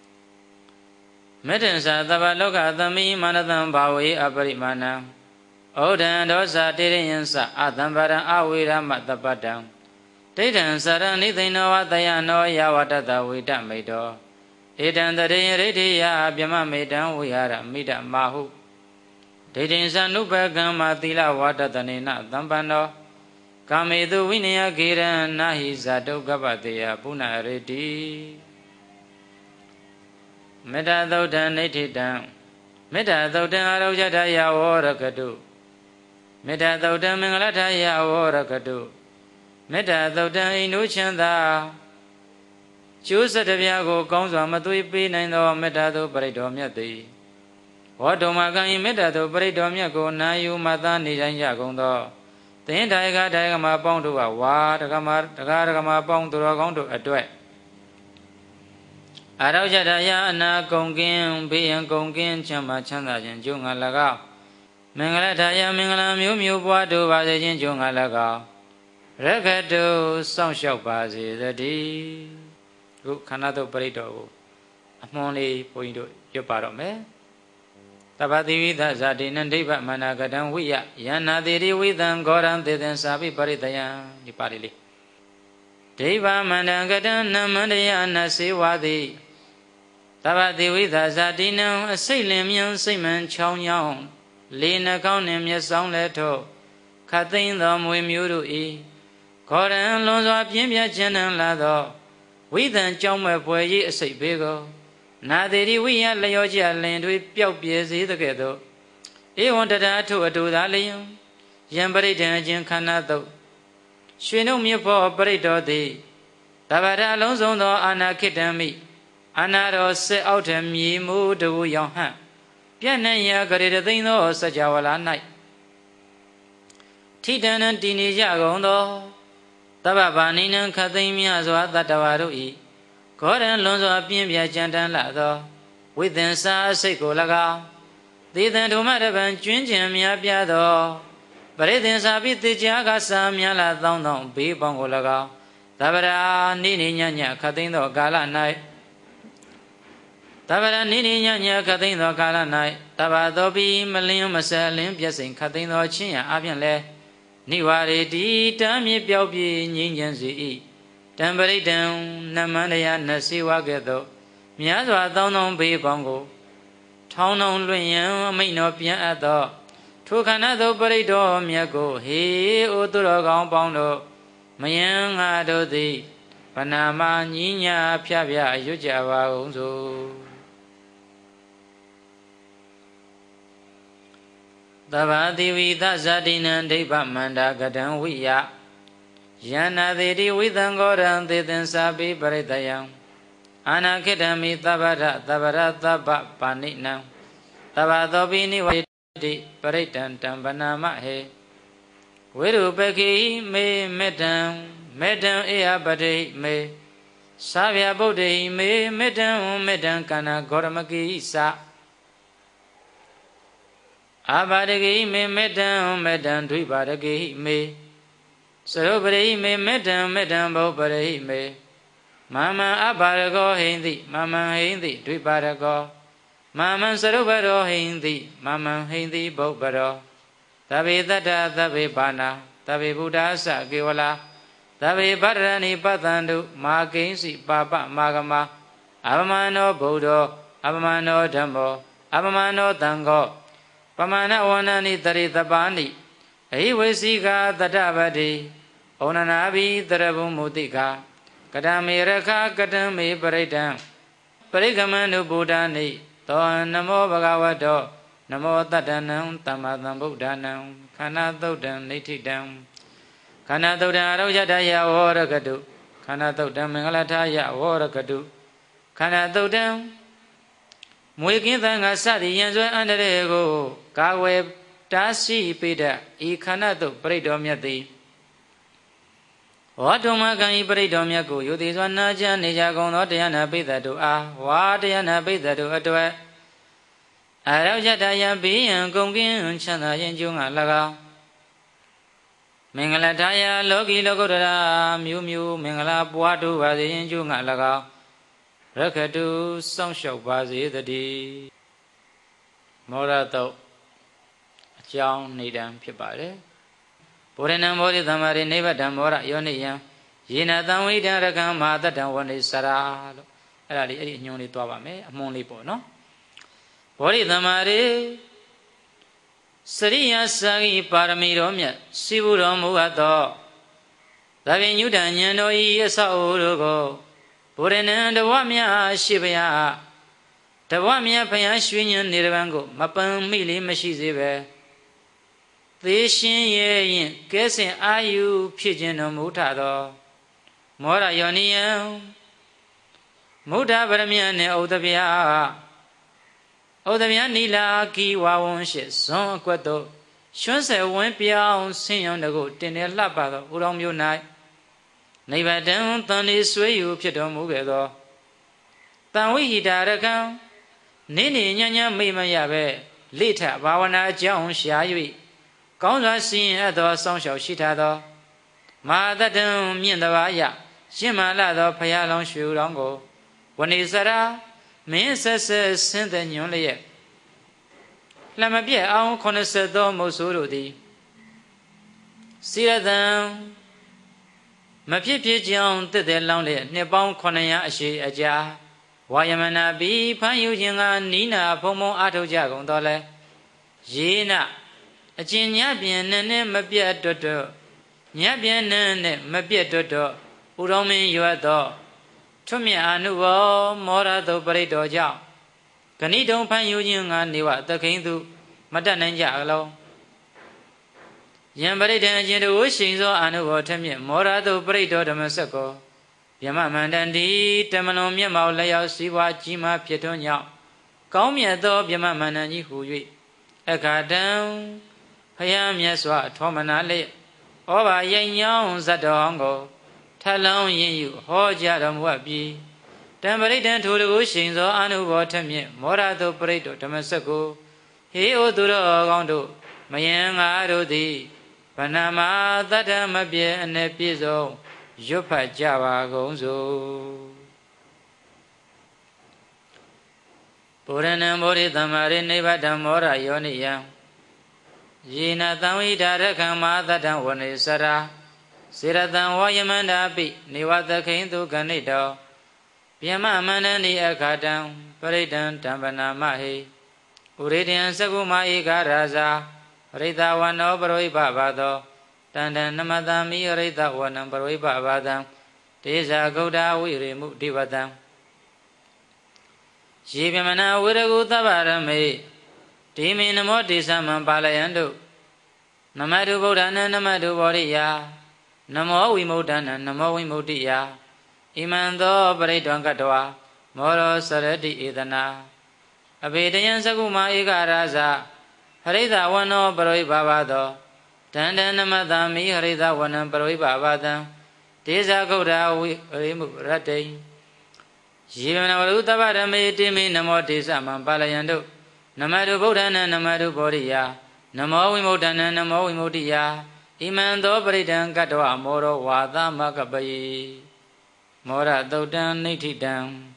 Metensa taba loka tami manadam bawi abari manam. Odan dosa tiriyansa adambara awira matapadam. Titan saran nithino watayano yawadata wita medo. Edan tariyan ritiya abhyama medan wihara mida mahu. Titin sanupagam matila wadatanena dambano. Kamedu vinaya kiran nahi zato gapateya puna reti. Meta daudan netidan. Meta daudan araujataya orakadu. Meta daudan mengalataya orakadu. Meta daudan inuchanda. Chusatavyago kongzwa matui pinaindo metado paridomyati. Wadomagan metado paridomyago nayu mata nijanya gondo. Then Daiga Daigama Pondu a Wa, Dagamar, Dagaragama Pondu Rogondo a duet. Araujadaya na Gongin, Bian Gongin, Chama Chanda, and Junga Laga. Mengalataya Mingala Mu Mu Wadu, Vazin Junga Laga. Regado, Song Shop Bazi, the D. Good Canado Perido. Amoni Pointo, your part of me. Tabati vida zadin and deva managadan wiya yana diri widan goran deden sabi paritaya di parili. Deva managadan namandaya nasiwadi. Tabati vida zadinam asilim yan siman chong yang. Lina kaunim yasong leto. Katin the muimuru e. Goran lonzo pimpia janan lado. Widan chongme puyi asay bigo. Nadiri we are Layoja land with Piapies either ghetto. He wanted to a do that lion. Yambari Danjan Canado. She know me for Barido de. Tabara Lonzo no Anna Kitami. Anaro set out and me moved to your hand. Pianaya got it a thing or such a night. Titan and Dini Jagondo. Tababani and Kathamias or that Tawaru. Koran Lonzo Pimpia Jantan Lado, within Sa Secolaga. They then do Madaban Junjam Yapiado, but it is a bit the Jagasa Miala down, be Bongolaga. Tabara Nini Nyanya Katino Gala night. Tabara Nini Nyanya Katino Gala night. Tabadobi Malim Masalim Piasin Katino Chia Abianle. Niwari di Tami Piaupi Ninjanzi. Tambari down, Namandaya Nasiwa Gedo, Miazwa down on Bay Bongo, Town on Luyan, may not be at the Tucanado Barido, Miago, he, Uduragon Bondo, Mayan Ado de Panama, Nina, Piavia, Yujava, Unzo. Tabati Vita Zadina Deva Manda Gadan Viya Yana Dedi Vidangoran Didin Sabi Paritayam Anakidami Tabara Tabara Taba Panitnam Tabadobini Vadi Paritan Tambana Mahe Virupaki Me Medam Medam Ea Bade Me Savya Bodhi Me Medam Medam Kana Goramaki Sa Abadagi Me Medam Medam Dvibadagi Me Sarobari Me Medam Medam Bobari Me Mama Abarago Hindi Mama Hindi Dvibadago Mama Sarobaro Hindi Mama Hindi Bobaro Tabi Tata Tabi Bana Tabi Buddha Sakiwala Tabi Bharani Patandu Makinsi Papa Magama Abamano Buddha Abamano Dhammo Abamano Tango Pamana Wanani Taritapani Aiwesika Tatavadi Onanabi Tarabu Mutika Kadami Raka Kadami Paridam Parikamanu Buddhani Toa Namo Bhagavato Namo Tadanam Tamadam Buddhanam Kana Thodan Nitidam Kana Thodan Rojadaya Vorakadu Kana Thodan Mangalataya Vorakadu Kana Thodan Muikintanga Sadi Yanzo Andarego Kawe Tasi Pida Ikanato Predomiati Watumaka Predomiaku Yudizwana Janijagon Otiana Pidadu Ah Wadiana Pidadu Atwa Arajadaya Bian Gongin Chana Yanjunga Laga Mengalataya Logi Logodara Miu Miu Mengala Buadu Vazi Yanjunga Laga Rakadu Songshok Vazi the D Morato John Nidam Pipare Puranam Bodi Damari Neva Damora Yoniya Yina Damwida Rakam Mata Damwani Sara Rally Eddie Nuni Tuavame, Monli Bono Bodi Damari Sariya Sagi Paramidomia Siburo Muato Davin Yudanyano Yesa Urugo Puranam the Wamia Shibaya the Wamia Payashwinian Nirvango Mapan Mili Mashizive Vishin Yin Guessing Ayu Pigeon Mutado Mora Yonian Muta Baramian Odavia Odavia Nila Ki Wawonshi Son Quato Shunse Wimpia Sing on the good Dinner Labado Uram Unite Neighbor down Tony Sway you Piedom Mugedo Tanwi Darakan Nini Nyanya Mima Yabe Lita Bawana John Shiayi Gongra Sin at the Song Shao Shitado Mother Dum Mindavaya Shimala Payalong Shu Longo When is that? Means says Send the Nulia Lamabia on Conesedo Mosurudi See them Mapipi John did the lonely Nebon Conaya Shi Aja Wayamana B Panyujinga Nina Pomo Ato Jagon Dole Jina A Jinya Bien Nene Mabia Dodo Nyabian Nene Mabia Dodo Uromi Yuado Tumi Anuvo Mora do Bredo Jao Ganidon Panyujinga Niwa the Kindu Madananja Alo Yambaridan Jindu Shinzo Anuvo Temi Mora do Bredo Damasako Yama Mandandi Tamanomia Maulaya Siwa Jima Pietonia Kaumia do Yama Manani Hui Ekadam Hayam Yaswa Tomanale Oba Yang Zadongo Talon Yin Hojadam Wabi Tambaridan to the Shinzo Anuvo Temi Mora do Bredo Damasako He Oduro Gondo Mayang Arodi Panama Dadamabia and Epizo Yupa Java Gonzo Puranam Bodi Damari Neva Damora Yonia Yina Dami Darakam Mata Damwani Sara Siradan Wayamanda Bi Niwata Kindu Ganido Piama Manani Akadam Paridan Tambana Mahi Uridian Sagumai Garaza Rita Wano Baroi Babado Tandan Namadami Rita Wanam Baroi Babadam Teza Goda Wirimu Divadam Shibimana Wiragu Tabarame ဒီမေနမောတိသမံပါလယံတုနမတုဗုဒ္ဓနာနမတုဗောရိယနမောဝိမု ddha နာနမောဝိမု ddi ယဣမံသောပရိတ္တံကတ္တဝါမောရောစရတိဧတနာအဘေတယံသကုမာဧကရာဇဟရိတဝနောပရိဘာဝသောဒန္တနမတံမိဟရိတဝနံပရိဘာဝတံဒေဇဂௌဒဝိရိမုရတ္တိယေဝနဝရုတဗ္ဗဓမေတိမေနမောတိသမံပါလယံတုနမတုဗုဒ္ဓနာနမတုဗောရိယနမောဝိမု ddha နာနမောဝိမု ddi ယဣမံသောပရိတံကတ္တဝမောရောဝါသမကပယေမောရသုတ်တံနိဋ္ဌိတံ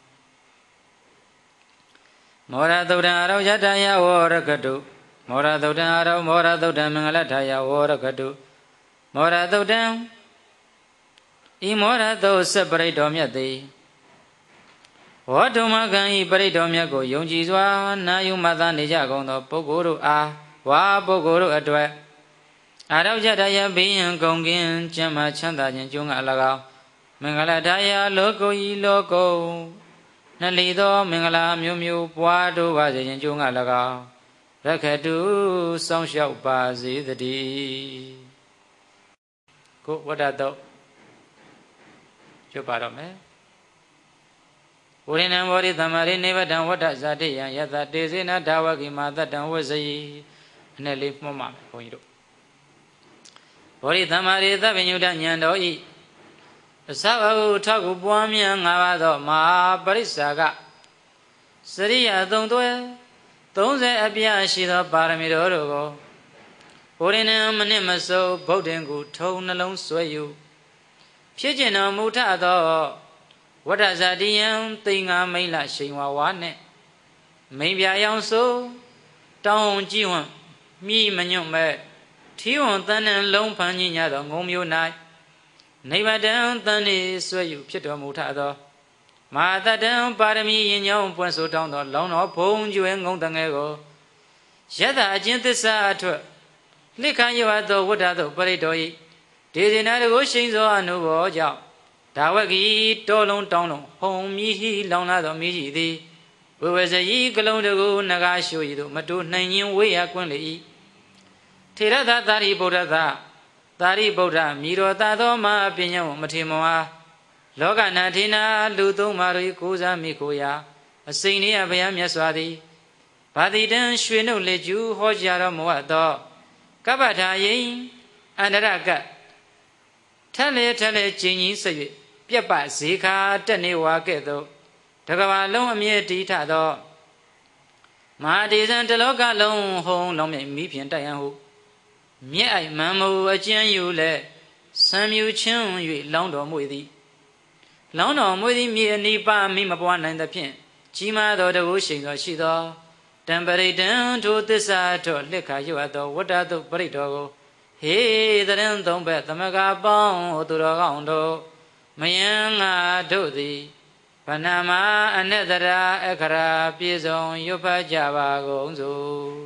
မောရသုတ်တံအရောယတယဝရကတုမောရသုတ်တံအရောမောရသုတ်တံမင်္ဂလထာယဝရကတုမောရသုတ်တံဤမောရသုတ်စပရိတောမြတ်သည်ဝါဒုမကံဤပရိတောမြတ်ကိုယုံကြည်စွာနာယုမသာနေကြကုန်သောပုဂ္ဂိုလ်တို့အားဝါပုဂ္ဂိုလ်တို့အတွက်အာရောယတယဘေးရန်ကုန်ကင်းကျမ်းမာချမ်းသာခြင်းကျိုးငါ၎င်းမင်္ဂလထာယလောကုဤလောကုနှလီသောမင်္ဂလာမျိုးမျိုးပွားတို့ပါစေခြင်းကျိုးငါ၎င်းရခတုစောင့်ရှောက်ပါစေတည်းကိုဝတ္တတော့ကျွတ်ပါတော့မယ်ဝိရိဏံဘောရိသမ္မာရိနိဗ္ဗတံဝတ္တဇာတိယံယသတေစေနဒါဝကိမာတတံဝဇယိအနဲ့လေးမှတ်ပါမယ်ဘုန်းကြီးတို့ဘောရိသမ္မာရိသဗ္ဗညုတဉာဏ်တော်ဤအစဘဟုထောက်ကူပွားများငါးပါးသောမဟာပရိစ္ဆာကစရိယသုံးသွဲသုံးဆယ်အပြည့်ရှိသောပါရမီတော်တို့ကိုဘုရင်နံမနစ်မစိုးဗုဒ္ဓင်ကိုထုံနှလုံးဆွဲယူဖြစ်ကျင်တော်မူထသောဝတ္တဇာတိယံသိငါမိန်လရှိန်ဝါဝါနှင့်မိန်ပြရောင်ဆိုတောင်းကြည့်ဝံမြည်မညွတ်မဲ့ထီးဝံတန်တန်လုံးဖန်ကြီးညသောငုံမျိုး၌နိဗ္ဗတံတန်နေဆွဲယူဖြစ်တော်မူထသောမဟာတတံပါရမီရင်ညောင်းပွင့်ဆိုတောင်းသောလောင်းတော်ဘုံကျွဲငုံတငယ်ကိုယတအချင်းသစ္စာအထွတ်လိခယဝသောဝတ္တသောပရိတောဤဒေဇေနာတကိုရှိန်သောအနုဘောကြောင့်ဒါဝကီတောလုံးတောင်းလုံးဟုံမြည်ဟိလောင်လာသောမြည်ရှိသည်ဝေဝဇယီကလုံးတကူနဂါရှိုဤသို့မတူနိုင်ရင်ဝေးရကွင်းလေ၏ထေရသသာရိပုတ္တသသာရိပုတ္တမြည်တော်သာသောမဟာပညာဝမထေမောဟာလောကနာထေနာလူသုံးပါးတို့ကိုးစားမိကိုရာအစိမ့်နေရဘုရားမြတ်စွာသည်ဗာတိတံရွှေနှုတ်လက်ကျူဟောကြားတော်မူအပ်သောကပ္ပထာယိံအန္တရကထက်လေထက်လေကျင်ကြီးဆက်၍ပြက်ပဇေခာတက်နေဝါကဲ့သို့တကဘာလုံးအမြဲတည်ထသောမဟာဒေဇံတလောကလုံးဟုံလောင်းမြမိဖြင့်တိုက်ရန်ဟုမြဲ့အိုက်မံမူအကျဉ်းယူလဲစံမြူချင်း၍လောင်းတော်မူသည်လောင်းတော်မူသည်မြေအနိပါမိမပွားနိုင်သဖြင့်ကြီးမားသောတကုရှိန်သောရှိသောတံပရိတံထိုသစ္စာထောလက်ခါရွတ်သောဝတ္တသုပရိတောကိုဟေသရင်သုံးဘက်သမဂပေါင်းသူတော်ကောင်းတို့မယံငါတို့သည်ဗဏမအနတရာအခရာပြေဆုံးရွတ်ဖတ်ကြပါကုန်စို့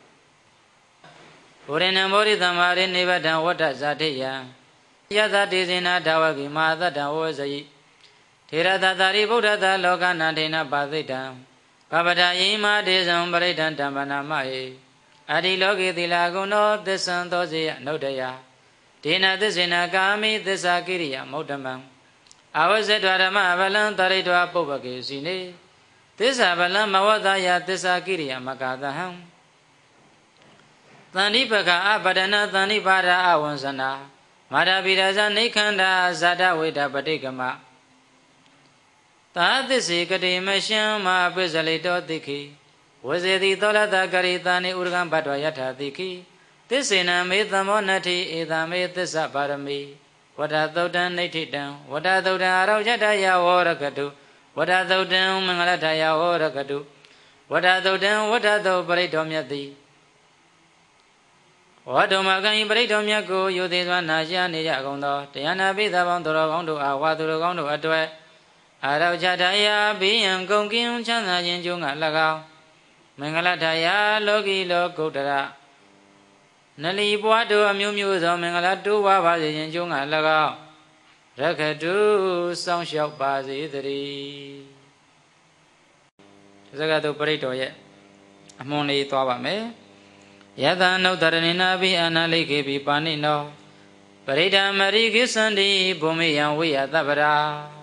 ဘုရင်နံဘောရိသမ္မာရိနိဗ္ဗတံဝတ္တဇာတိယံယသတေဇေနဒါဝကိမာသတ္တဝဇယိထေရသသာရိဗုဒ္ဓသာလောကနန္ဒေနပါသိတံပပဒယိမာဒေဇံပရိဒံတမ္ပနာမဟေအဒီလောကေသီလာကုဏောသစ္ဆံသောစေယနုဒ္ဒယဒေနသစ္စေနကာမိသစ္စာကိရိယမௌတ္တမံအဝဇ္ဇဓမ္မဗလံတရိတဝပုပ္ပကေစီနေသစ္စာဗလံမဝသယသစ္စာကိရိယမကာသဟံသန္တိပကအပဒနာသန္တိပါဒအဝံဇနာမာဒဗိရဇနိခန္ဓာဇာတဝိတပတိကမသာသစ္စေကတိမရှံမပိစလိတောတိခိဝဇေတိသောလတကရိတာနိဥရကံဘတ်တော်ယထာတိခိသစ္စေနမေသမောနတိဧတမေသစ္စာပါရမိဝတ္တသုတ်တံနိဋ္ဌိတံဝတ္တသုတ်တံအရောယတယဝရကတုဝတ္တသုတ်တံမင်္ဂလထာယဝရကတုဝတ္တသုတ်တံဝတ္တသုပရိတောမြတ်တိဝါဒမကံဤပရိတောမြတ်ကိုယုသေးစွာနာရှာနေကြကုန်သောတရားနာပိသဘောင်းသူတော်ကောင်းတို့အားဝါသူတော်ကောင်းတို့အတွက်အာရောချထာယဘေးရန်ကုန်ကင်းချမ်းသာခြင်းကျိုးငါ၎င်းမင်္ဂလထာယလောကီလောကုတ္တရနလီပွားတို့အမျိုးမျိုးသောမင်္ဂလာတိုးဝါပါစေခြင်းကျိုးငါ၎င်းရခတုစောင့်ရှောက်ပါစေတည်းသက္ကတုပရိတောရဲ့အမွန်လေးသွားပါမယ်ယတနုတ္တရဏိနာဘိအနာလိကေပိပါဏိနောပရိဒမရိကိသန္တိဘုံမေယံဝိယသဗ္ဗရာ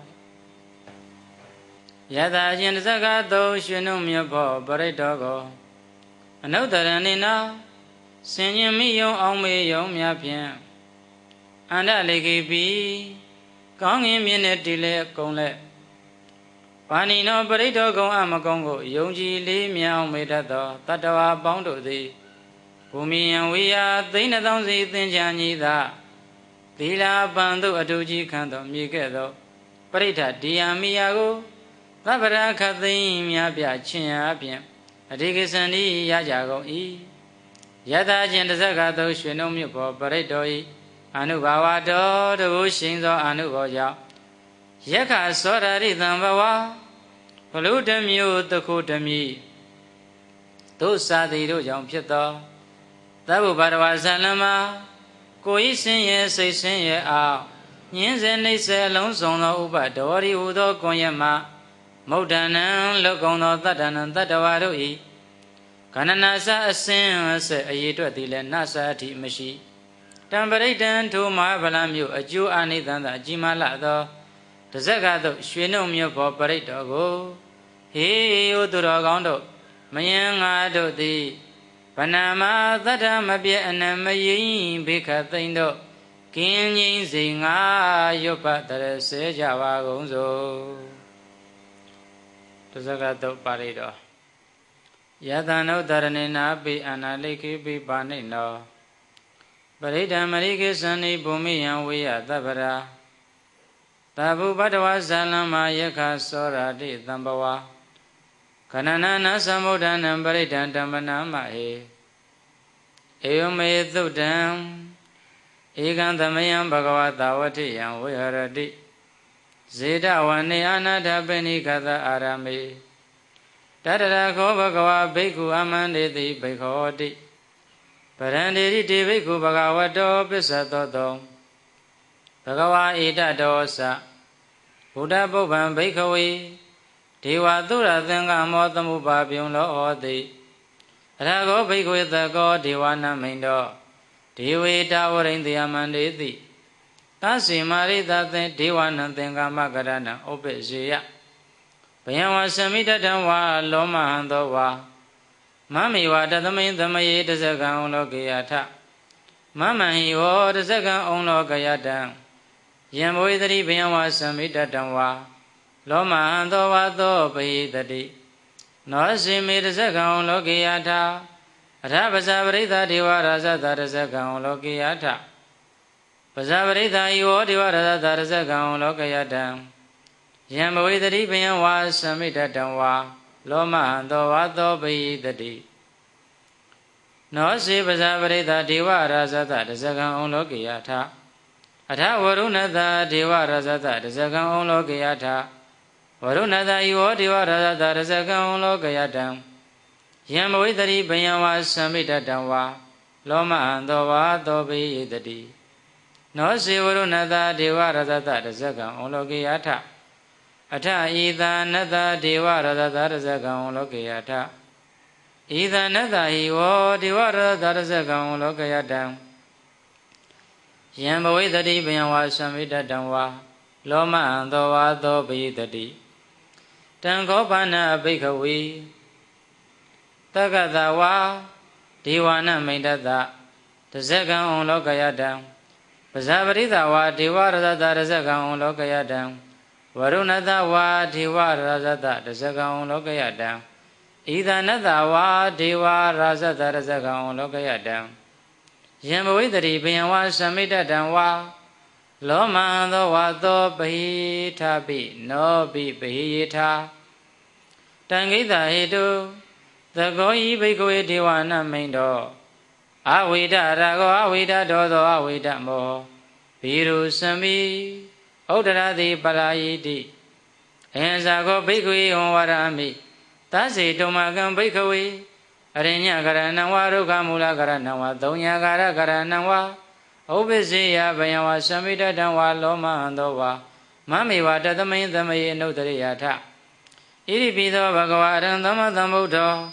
ယတအရှင်တဇကသုံးရွှေနှုတ်မြတ်ဖို့ပရိတောကိုအနုတ္တရဏိနာစင်ញင်မိယုံအောင်မေယုံများဖြင့်အန္တလိကေပိကောင်းငင်မြင့်တဲ့တိလေကုံလက်ပါဏိနောပရိတောကုံအမကုံကိုယုံကြည်လေးမြောင်မေတတ်သောတတ္တဝါပေါင်းတို့သည်ဘူမိယံဝိယသိန်းသောစီသင်္ချာညီသာသီလာပံတို့အတူကြီးခံသောမြေကဲ့သို့ပရိဋ္ဌဒီယမိယာကိုသဗ္ဗရာခသိမ့်များပြခြင်းအပြင်အဓိကစန္ဒီရကြကုန်၏ယထာချင်းတဇကသို့ရွှေနှုတ်မြတ်ဘောပရိတ္တောဤအနုဘာဝတော်တကူရှိန်သောအနုဘောကြောင့်ယက္ခသောရရိသံဘဝဘလူတမျိုးတခုတမီတို့စာသည်တို့ကြောင့်ဖြစ်သောသဗ္ဗဘာဒဝဇလမကိုဤစင်ရဲ့စိတ်စင်ရဲ့အောင်ညင်းစေနှိမ့်စေအလုံးစုံသောဥပဒောရီဟူသောကွန်ရမမௌဒ္ဒနံလောကုံသောတတ္တနံတတ္တဝါတို့ဤခန္ဓနာစအစင်အစအရေးအတွက်သည်လည်းနသအထိမရှိတံပရိဒံထိုမဟာဗလမျိုးအကျိုးအာနိသန္တအကြီးမားလာသောတဇက်ကသို့ရွှေနှုတ်မြတ်ဘောပရိတ္တောကိုဟေယုသူတော်ကောင်းတို့မယံငါတို့သည်ဗနာမသတ္တမပြည့်အနမယိဘိခသိမ့်တို့ကင်းငိမ့်စိငါရွတ်ပတ်တရစေကြပါကုန်စို့တဇကသုတ်ပါဠိတော်ယတနုတ္တရဏေနာပိအနာလိခိပိပါဏိနောပရိဒမရိကိသန္တိဘူမိယံဝေယသဗ္ဗရာတဗ္ဗုပတ္တဝဇာလမယက္ခသောရတိသံဘဝခဏနာနာသမုဒ္ဒနံပရိဒံဓမ္မနာမဟေဧယမေသုတံဧကံသမယံဘဂဝတာဝတိယံဝိဟရတိဇေဒဝနေအနာထပိဏိကသအာရမေတတရခောဘဂဝဘိက္ခုအမန္တေတိဘိက္ခောတိပရန္တေတိတေဘိက္ခုဘဂဝတောပစ္စသောတောဘဂဝါဧတတောသဘုဒ္ဓပုဗ္ဗံဘိက္ခဝေဒေဝသုရသင်္ကမောသမုပါပြုံလောဟောတိအရဂောဘိက္ခဝေသကောဒေဝနာမိန်တောဒေဝေတာဝရိန္တယမန္တေတိသစေမာရိသသင်ဒေဝနံသင်္ကမကရဏံဥပ္ပဇေယဘယံဝသမိတတံဝါလောမဟံသောဝါမမေဝတသမိန်သမယေတဇကံဩလောကေယထမမဟိဝတဇကံဩလောကယတံယံဘဝေတိဘယံဝသမိတတံဝါလောမဟံသောဝါသောပဟိတတိနောစေမေတဇကံဩလောကေယထအရပဇာပရိသဒေဝရာဇသတဇကံဩလောကေယထပဇာပရိသဤဝဒေဝရာဇသတဇကံဩလောကေယတံယံဘဝေတိဘယံဝါသမိတတံဝါလောမဟံသောဝါသောပဟိတတိနောစေပဇာပရိသဒေဝရာဇသတဇကံဩလောကေယထအထဝရုဏသဒေဝရာဇသတဇကံဩလောကေယထဝရုဏသဤဝဒေဝရာဇသတဇကံဩလောကေယတံယံဘဝေတိဘယံဝါသမိတတံဝါလောမဟံသောဝါသောပဟိတတိနောစေဝရုဏသဒေဝရာဇသတဇကံဩလောကေယထအထဤသာနတဒေဝရသသရဇကံလောကေယထဤသာနတဟိဝဒေဝရသရဇကံလောကေယတံယံဘဝေတိဘယံဝါသမိတတံဝါလောမဟံသောဝါသောပဟိတတိတံခောပါဏဘိက္ခဝေတက္ကသဝါဒေဝနာမိန်တတတဇကံလောကေယတံပဇာပရိသဝါဒေဝရသသရဇကံလောကေယတံဝရုဏတဝါဒေဝရာဇတတဇကံလောကယတံဣဒနတဝါဒေဝရာဇတတဇကံလောကယတံယံဘဝေတိဘယံဝါသမိတတံဝါလောမဟံသောဝါသောပဟိထပိနောပိပဟိယထာတံဂိတဟေတုသကောဤဘိကဝေဒေဝနာမိန်တော်အဝိဒရာဂောအဝိဒဒောသောအဝိဒမောဘိရုသမိဩဒရတိပလာယိတိအဟံဇာကောဘိက္ခဝေဟောဝရမိသစေတုမကံဘိက္ခဝေအရိညကရဏံဝါရုခမူလကရဏံဝါသုံးညာကာရကရဏံဝါဥပ္ပစေယဘယံဝါသမိတတံဝါလောမဟံသောဝါမမေဝတသမိန်သမယေနုတရိယထဣရိပိသောဘဂဝါရံသမသမ္ဗုဒ္ဓော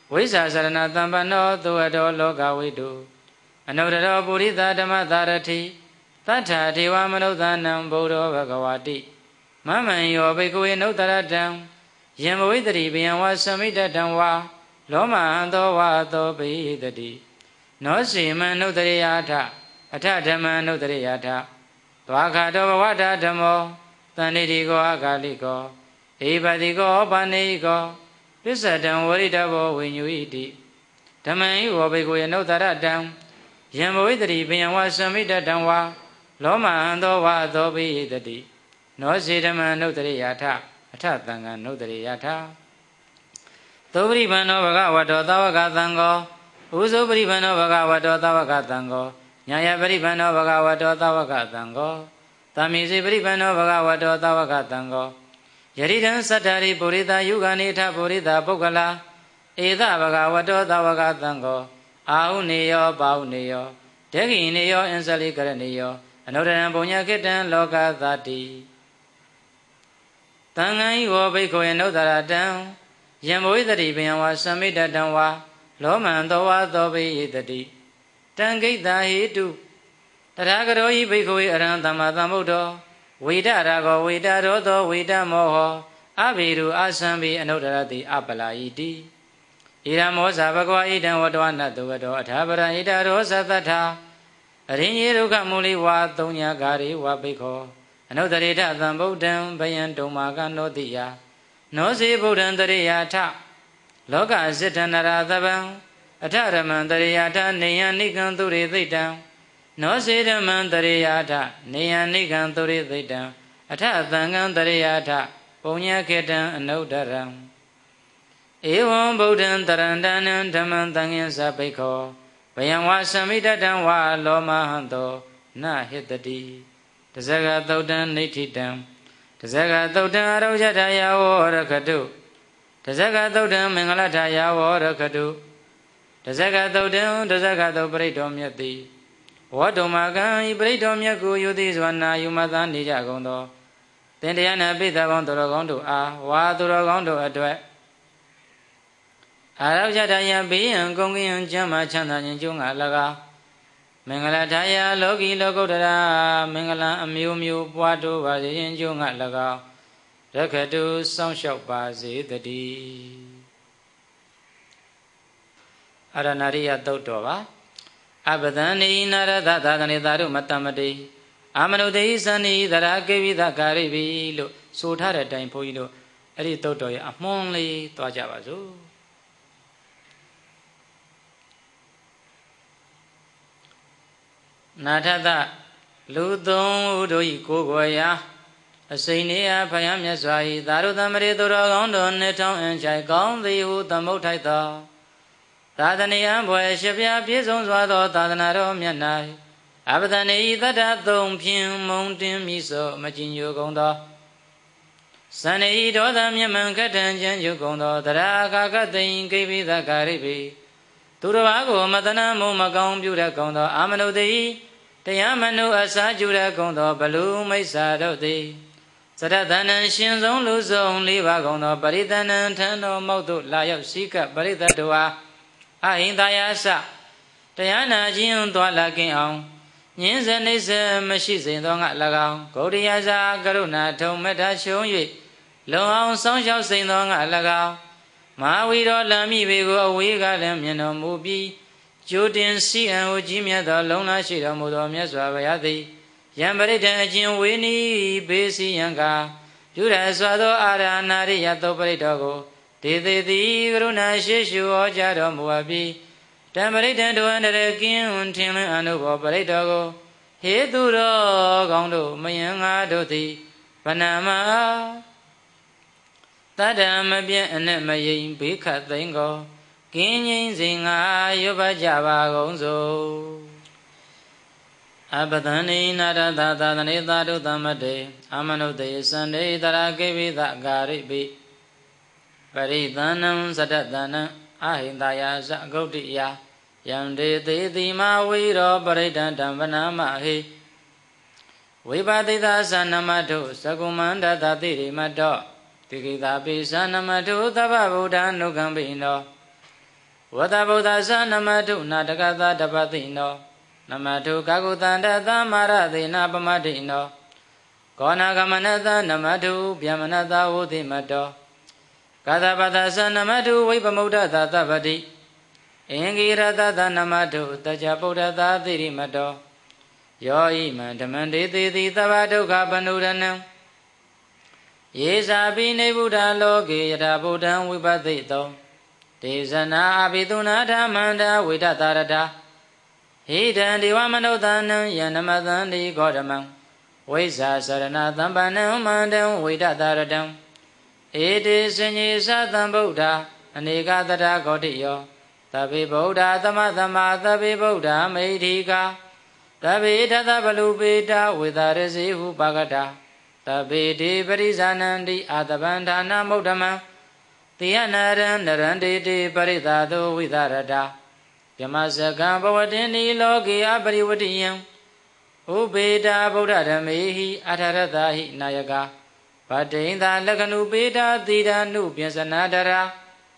Visa Sarana Tambano, Tuado, Loga Widu, another Buddha Dhamma Dharati, Tata Diwamano Dhanam, Bodo Bhagavati, Mama, your Bhikkhu no Taradam, Yamwidri, Bianwa Samita Damwa, Loma and Wato be the D. No Siman no Dariata, Atadama no Dariata, Tuakado Wada Damo, Tanidigo Agaliko, Ebadigo Banigo. This is done worry double when you eat it. The man you will be going no that down. Yamwidri being was some eat that down wa. Loma and the wa do be the D. No see the man no the yata. Attack and no the yata. Tobri Banovaga, what do thou got tango? Uzo Bribanovaga, what do thou got tango? Yaya Bribanovaga, what do thou got tango? Tamizi Bribanovaga, what do thou got tango? Yaridan Satari Purita Yuganita Purita Pukala Eda Bhagavato Tavagatango Aunio Baunio Teginio and Salicaranio another Ambonia Kitan Loka Thati Tangai Wobiko and Notara down Yamui the Ribian was Samita Danwa Loman Dowa Dobi the D Tangi Dahi do Taragaro Ibiko around the Madamudo Vida Rago, Vida Rodo, Vida Moho, Abiru, Asambi, and Odarati, Apala Iti. Ida Mosa Bagua, Ida Wadwana, Duado, Atabara, Ida Rosa Tata, Rinyiruka Muli, Watonia Gari, Wabiko, another Ida Thambo down, Bayan Tomaga, no dia. No see Budan the Riata. Loka Zitanara Thaban, Ataraman the Riata, Nian Nikan to read down. No see the man the Riata, Nian Nikan to read down. Atatangan the Riata, Ponya Ketan and no daram. Ewan Bodan Tarandan and Tamantang in Sapeko, Bayan was Samita Danwa, Loma Hanto, na hit the D. The Zaga Thodan Niti Dam. The Zaga Thodan Rojataya or a Kadu. The Zaga Thodan Mangalataya or a Kadu. The Zaga Thodan, the Zaga Thobritom Yati. What do Magan, Ibritom Yaku, you this one now, you Madan Nijagondo. Then the Anna bit on the Rogondo, ah, what do Rogondo at Dwet? Arajataya be and Gongi and Jama Chana and Junga Laga. Mangalataya, Logi Logodara, Mangala, Amu Mu, Puato, Vazi, Junga Laga. Rakadu, some shop Bazi, the D. Aranaria Dotova. Abadani Narada Daru Matamadi. Amano de Sani, that I gave you that Garibi, look, so tired at time for you. Eritotoya, Monly, Tojabazu. Natada Ludon Udoi Kogoya, a Sainia Payamia Swai, Daru Damari Duragondo, Neton and Jai Gong, the Utamotaita. Tadania boy Shapia Piezon Swado, Tadanaro Mianai. Abadani that Dom Pim Mountain Miso, Majinio Gondo. Sunny Dodam Yaman Katan Janjugondo, Taraka Katin gave me the Garibi. Turago, Madana Momagong, Buda Gondo, Amano de Tayamanu Asajura Gondo, Balu, Maisado de Sadatan Shinzon Luzon, Liva Gondo, Baritan and Tano Moto, Laya Sika, Barita Dua, Ahindayasa, Tayana Jin Dwala King. Yins and is a machine in Lagao, Godiaza, Garuna, Tomata show you. Long song shall sing on Lagao. Ma we don't let me go away, got them in a movie. Judin see and Jimmy the Lona sheet of Modomia Swavayadi. Yambarita Jim Winnie, Basie Yanga. Judas Wado Ara Naria Toparitogo. Did the Garuna Shishu or Jado Muabi. Tamarita to under the king, Tim and Operatogo. He do Gondo, Mayanga Doti, Panama. Tada Mabia and Mayin Bika Tango. King Zinga, Yoba Java Gonzo. Abadani Nada Dada Nida to Damade, Amano de Sunday that I gave you that Garibi. Paridanam Sadadana. Ahindaya Zagodia Yam de the Ma we ro Baridan Damana Mahi. We badida Sanamato, Sagumanda Dadi Mato, Tikita Bisanamato, the Babudan no Gambino. Vata Buddhasa Namatu Natakata Tapatino Namatu Kakutanda Maradina Pamadino Kona Kamanata Namatu Pyamanata Udimato Katapatasa Namatu Vipamuda Tatapati Ingira Tata Namatu Tajapuda Tatirimato Yoi Mandamandi Titi Tabatu Kapanudanam Yesa Bine Buddha Loki Yata Buddha Vipatito Desana Abiduna Dhamanda Vidatarada Hidan Diwamanodana Yanamadandi Godamang Visa Sarana Thambanam Mandam Vidataradam Iti Sinyisa Buddha Anigatara Godiyo Tabi Buddha Tamatama Tabi Buddha Medika Tabi Tata Balupita Vidarisi Upagata Tabi Di Parizanandi Atabandana Mudama Tianaran Naranditi Paritado Vidarada Yamasakam Bhavadini Loki Abariwadiyam Ubeda Buddha Mehi Ataradahi Nayaga Patinda Lakanubeda Dida Nubyansanadara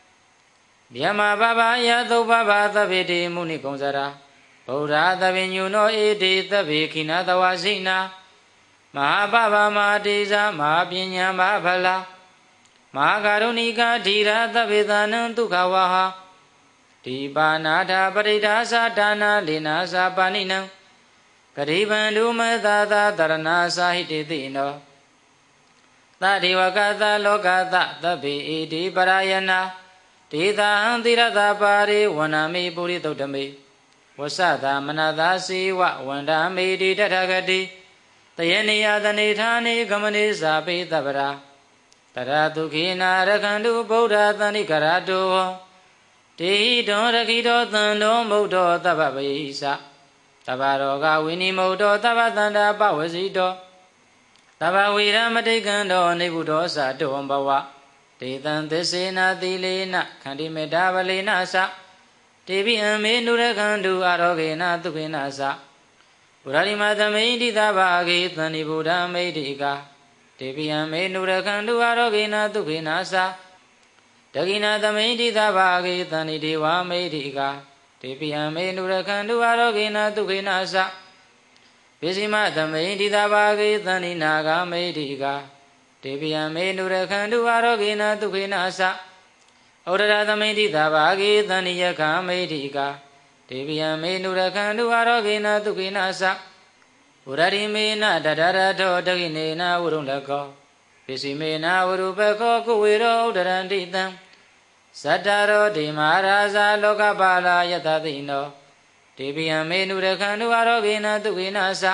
Yama Baba Yadu Baba Tavidi Munikonsara Buddha Tavinuno Edi Tavikina Tawasina Mahababa Madiza Mahapinya Mahabala Magarunika Dira Tavidanam Tukawaha Dibanada Paridasa Dana Linasa Paninam Kariban Lumadada Dharana Sahitino Tadivakata Lokata Tabi Iti Parayana Tita Antirata Pari Wanami Puritotami Wasada Manadasi Wa Wandami Ditatagati Tayani Adani Thani Kamani Sapi Tabara Taratukina Rakandu Buddha Tani Karatu Ti Don Rakito Tando Mudo Tababisa Tabaroga Winnie Modo Tabatanda Pawasito Tabawira Matikando Nibudo Sato Bawa Titan Tisina Dilina Kandi Medavalina Sa Tibi Ame Nurakandu Arogena Tukinasa Purarimata Medi Tabagi Tani Buddha Medika Tibi Ame Nurakandu Arogena Tukinasa Dagina Tamedi Tabagi Tani Diva Medika Tibi Ame Nurakandu Arogena Tukinasa Visima Tamedi Tabagi Tani Naga Medika Tibi Ame Nurakandu Arogena Tukinasa Odara Tamedi Tabagi Tani Yaka Medika Tibi Ame Nurakandu Arogena Tukinasa Urarimena Dadara Dagina Urundako Visimena Urupako Kuiro Daranditam Sataro Di Maharaja Lokapala Yatadino Tibi Ame Nurakandu Arogena Tukinasa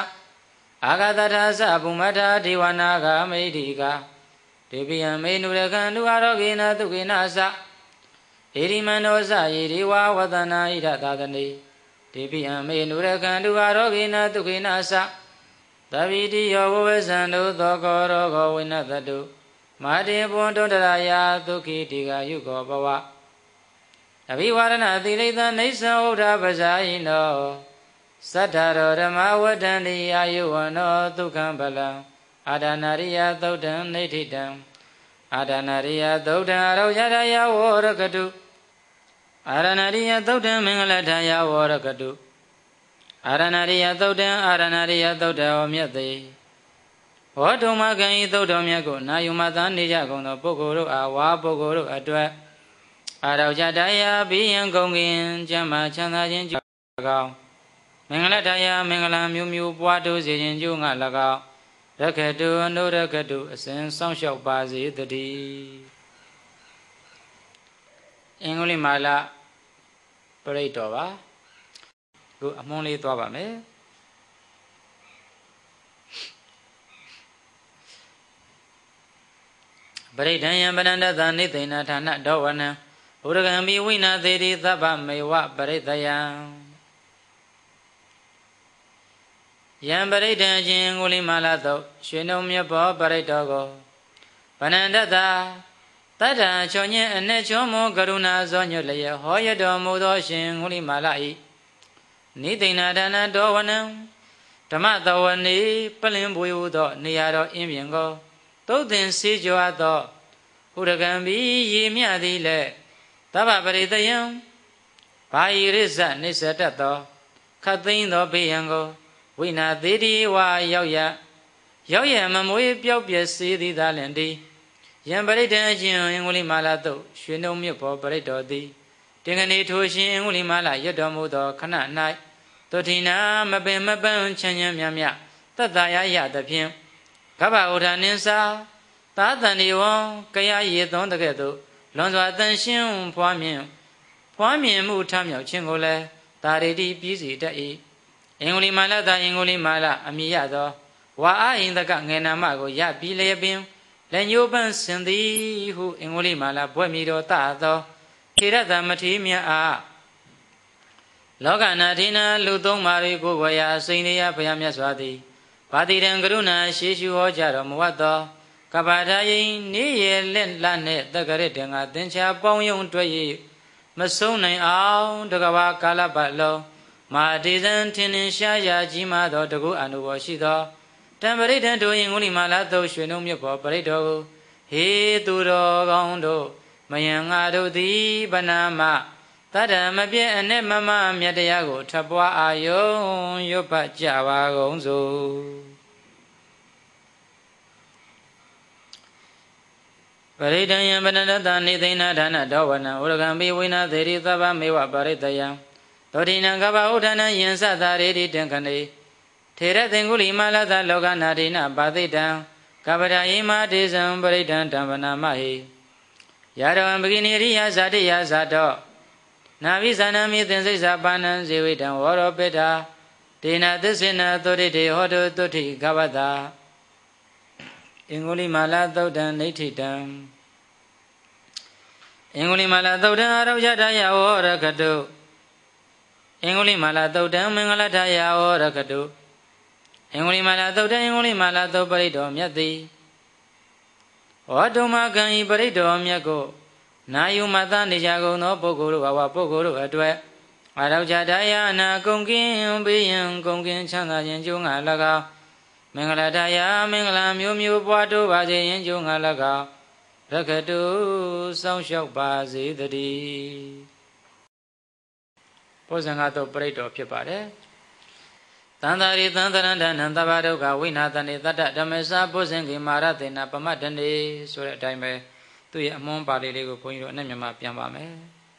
Agatatasa Pumata Diwanaga Medika Tibi Ame Nurakandu Arogena Tukinasa Irimanosa Iriwa Wadana Idatadani Tibi Ame Nurakandu Arogena Tukinasa Tavidi Yovesando Tokoro Govinatadu Mati Pondoraya Tuki Tiga Yuko Bawa Avivarana Tilita Nisa Oda Bazaino Sataro Ramawadani Ayuano Tukambala Adanariya Thodan Nitidam Adanariya Thodan Rojadaya Warakadu Aranariya Thodan Mingaladaya Warakadu Aranariya Thodan Aranariya Thodan Omyate Watuma Gai Thodan Yago Nayumatan Nijagono Pogoro Awa Pogoro Adwa Arajadaya Biyan Gongin Jama Chanajin Jagao Mingaladaya Mingalam Yumu Puado Zin Junga Lagao Rakadu no Rakadu Asen Songshok Bazi Tadi Ingoli Mala Paritova Go Amoli Toba me Paritaya Bananda Nitina Tana Dowana Uragami Wina Dedi Taba Mewa Paritaya Yam Parita Jinguli Malato Shinomya Po Paritogo Panandata Tata Chonya and Nechomo Garuna Zonyo Laya Hoyado Mudo Shinguli Malai Nitina Dana Dowana Tamata Wani Palimbudo Niaro Imyango Totin Sijoato Uragambi Yimiadile Taba Paritayam ဘာယိရိဇနိစ္စတတ်သောခတ်သိမ်းသောဘေးရန်ကိုဝိနာသေးတိဝါရောက်ရရောက်ရမမွေးပြောက်ပြည့်စေသည်သာလင်ဒီယံပရိဒံအရှင်အင်္ဂုလိမာလာသို့ရွှေနှုံမြတ်ဘောပရိတော်သည်တင်ကနေထိုရှင်အင်္ဂုလိမာလာရွတ်တော်မူသောခဏ၌တုထိနာမပင်မပန်းချမ်းချမ်းမြမြတတ္တရာယသဖြင့်ကဗ္ဗဥဒ္ဓနိစာသာတန်ဒီဝံကရရေသွန်းတကဲ့သို့လွန်စွာတန်ရှင်းဖွားမြင်ဖွားမြင်မှုထမြောက်ခြင်းကိုလည်းတာရိတိပြည်စီတတ်၏အင်္ဂုလိမာလာသာအင်္ဂုလိမာလာအမိရသောဝါအာဟိန္ဒကငေနာမကိုရပြီးလျက်ပင်လက်ညှိုးပန်းစင်သည်ဟုအင်္ဂုလိမာလာဘွဲ့မီတော်တသောထေရသမထေမြတ်အားလောကနာထိနာလူသုံးပါးကိုဝေယစိန်ရဘုရားမြတ်စွာသည်ဘာတိတံကရုဏာရှေးရှုဟောကြားတော်မူသောကပ္ပဒါယိနေရလက်လနှင့်တက္ကရတံကသင်္ချာပေါင်းယုံတွေ့၍မဆုံးနိုင်အောင်တကဘာကာလပတ်လုံးမာတိဇံထင်ထင်ရှားရှားကြီးမားသောတကုအနုဘောရှိသောတံပရိဒံတို့ယင်္ဂုလိမာလာသို့ရွှေနှုံမြတ်ဘောပရိတော်ကိုဟေသူတော်ကောင်းတို့မယံငါတို့သည်ဗနာမတတ္တမပြည့်အ내မမမြတ်တရားကိုထပ်ပွားအာယုံရွတ်ပတ်ကြပါကုန်စို့ပရိဒံယံပဏ္ဍတနေသိဏဒါနဒောဝနံဝရကံပိဝိနာသေရိသဗ္ဗမေဝပရိတယံသောတိနံကဗ္ဗဥဒ္ဒနံယင်္စသာရေတိတံခဏေထေရသင်္ကုလိမာလသလောကနာဒိနဘာသိတံကဗ္ဗရာယိမာဒေဇံပရိဒံတံဗနာမဟိယာရဝံပကိနိရိယဇာတိယဇာတောနာဝိဇာနမိသင်္စိစ္ဆာပါဏံဇေဝိတံဝရောပိတာဒေနသစ္စေနသုတိတေဟောတုတုထိကဗ္ဗတာအင်္ဂုလိမာလာသုတ်တံနိဋ္ဌိတံအင်္ဂုလိမာလာသုတ်တံအာရောယထာယဝရကတုအင်္ဂုလိမာလာသုတ်တံမင်္ဂလထာယဝရကတုအင်္ဂုလိမာလာသုတ်တံအင်္ဂုလိမာလာသုတ်ပရိတော်မြတ်သည်ဝါတုမကံဤပရိတော်မြတ်ကိုနာယုမသနေကြကုန်သောပုဂ္ဂိုလ်တို့ဘာဝပုဂ္ဂိုလ်တို့အတွက်အာရောယထာယအနာကုန်ကင်းဘေးရန်ကုန်ကင်းချမ်းသာခြင်းကျိုးငါ၎င်းမင်္ဂလာတရားမင်္ဂလာမျိုးမျိုးပွားတို့ပါစေရင်ကျိုးငါ၎င်းရခတုစောင့်ရှောက်ပါစေတည်းဘောဇံကတော့ပြိတ္တော်ဖြစ်ပါတယ်တန္တာရိသန္တရန္တနံတဘာဒုက္ခဝိနာတနေတတ္တဓမ္မစာဘောဇင်ကိမာရတေနပမတ္တနေဆိုတဲ့အတိုင်းပဲသူ့ရဲ့အမွန်းပါဠိလေးကိုဘုန်းကြီးတို့အနက်မြန်မာပြန်ပါမယ်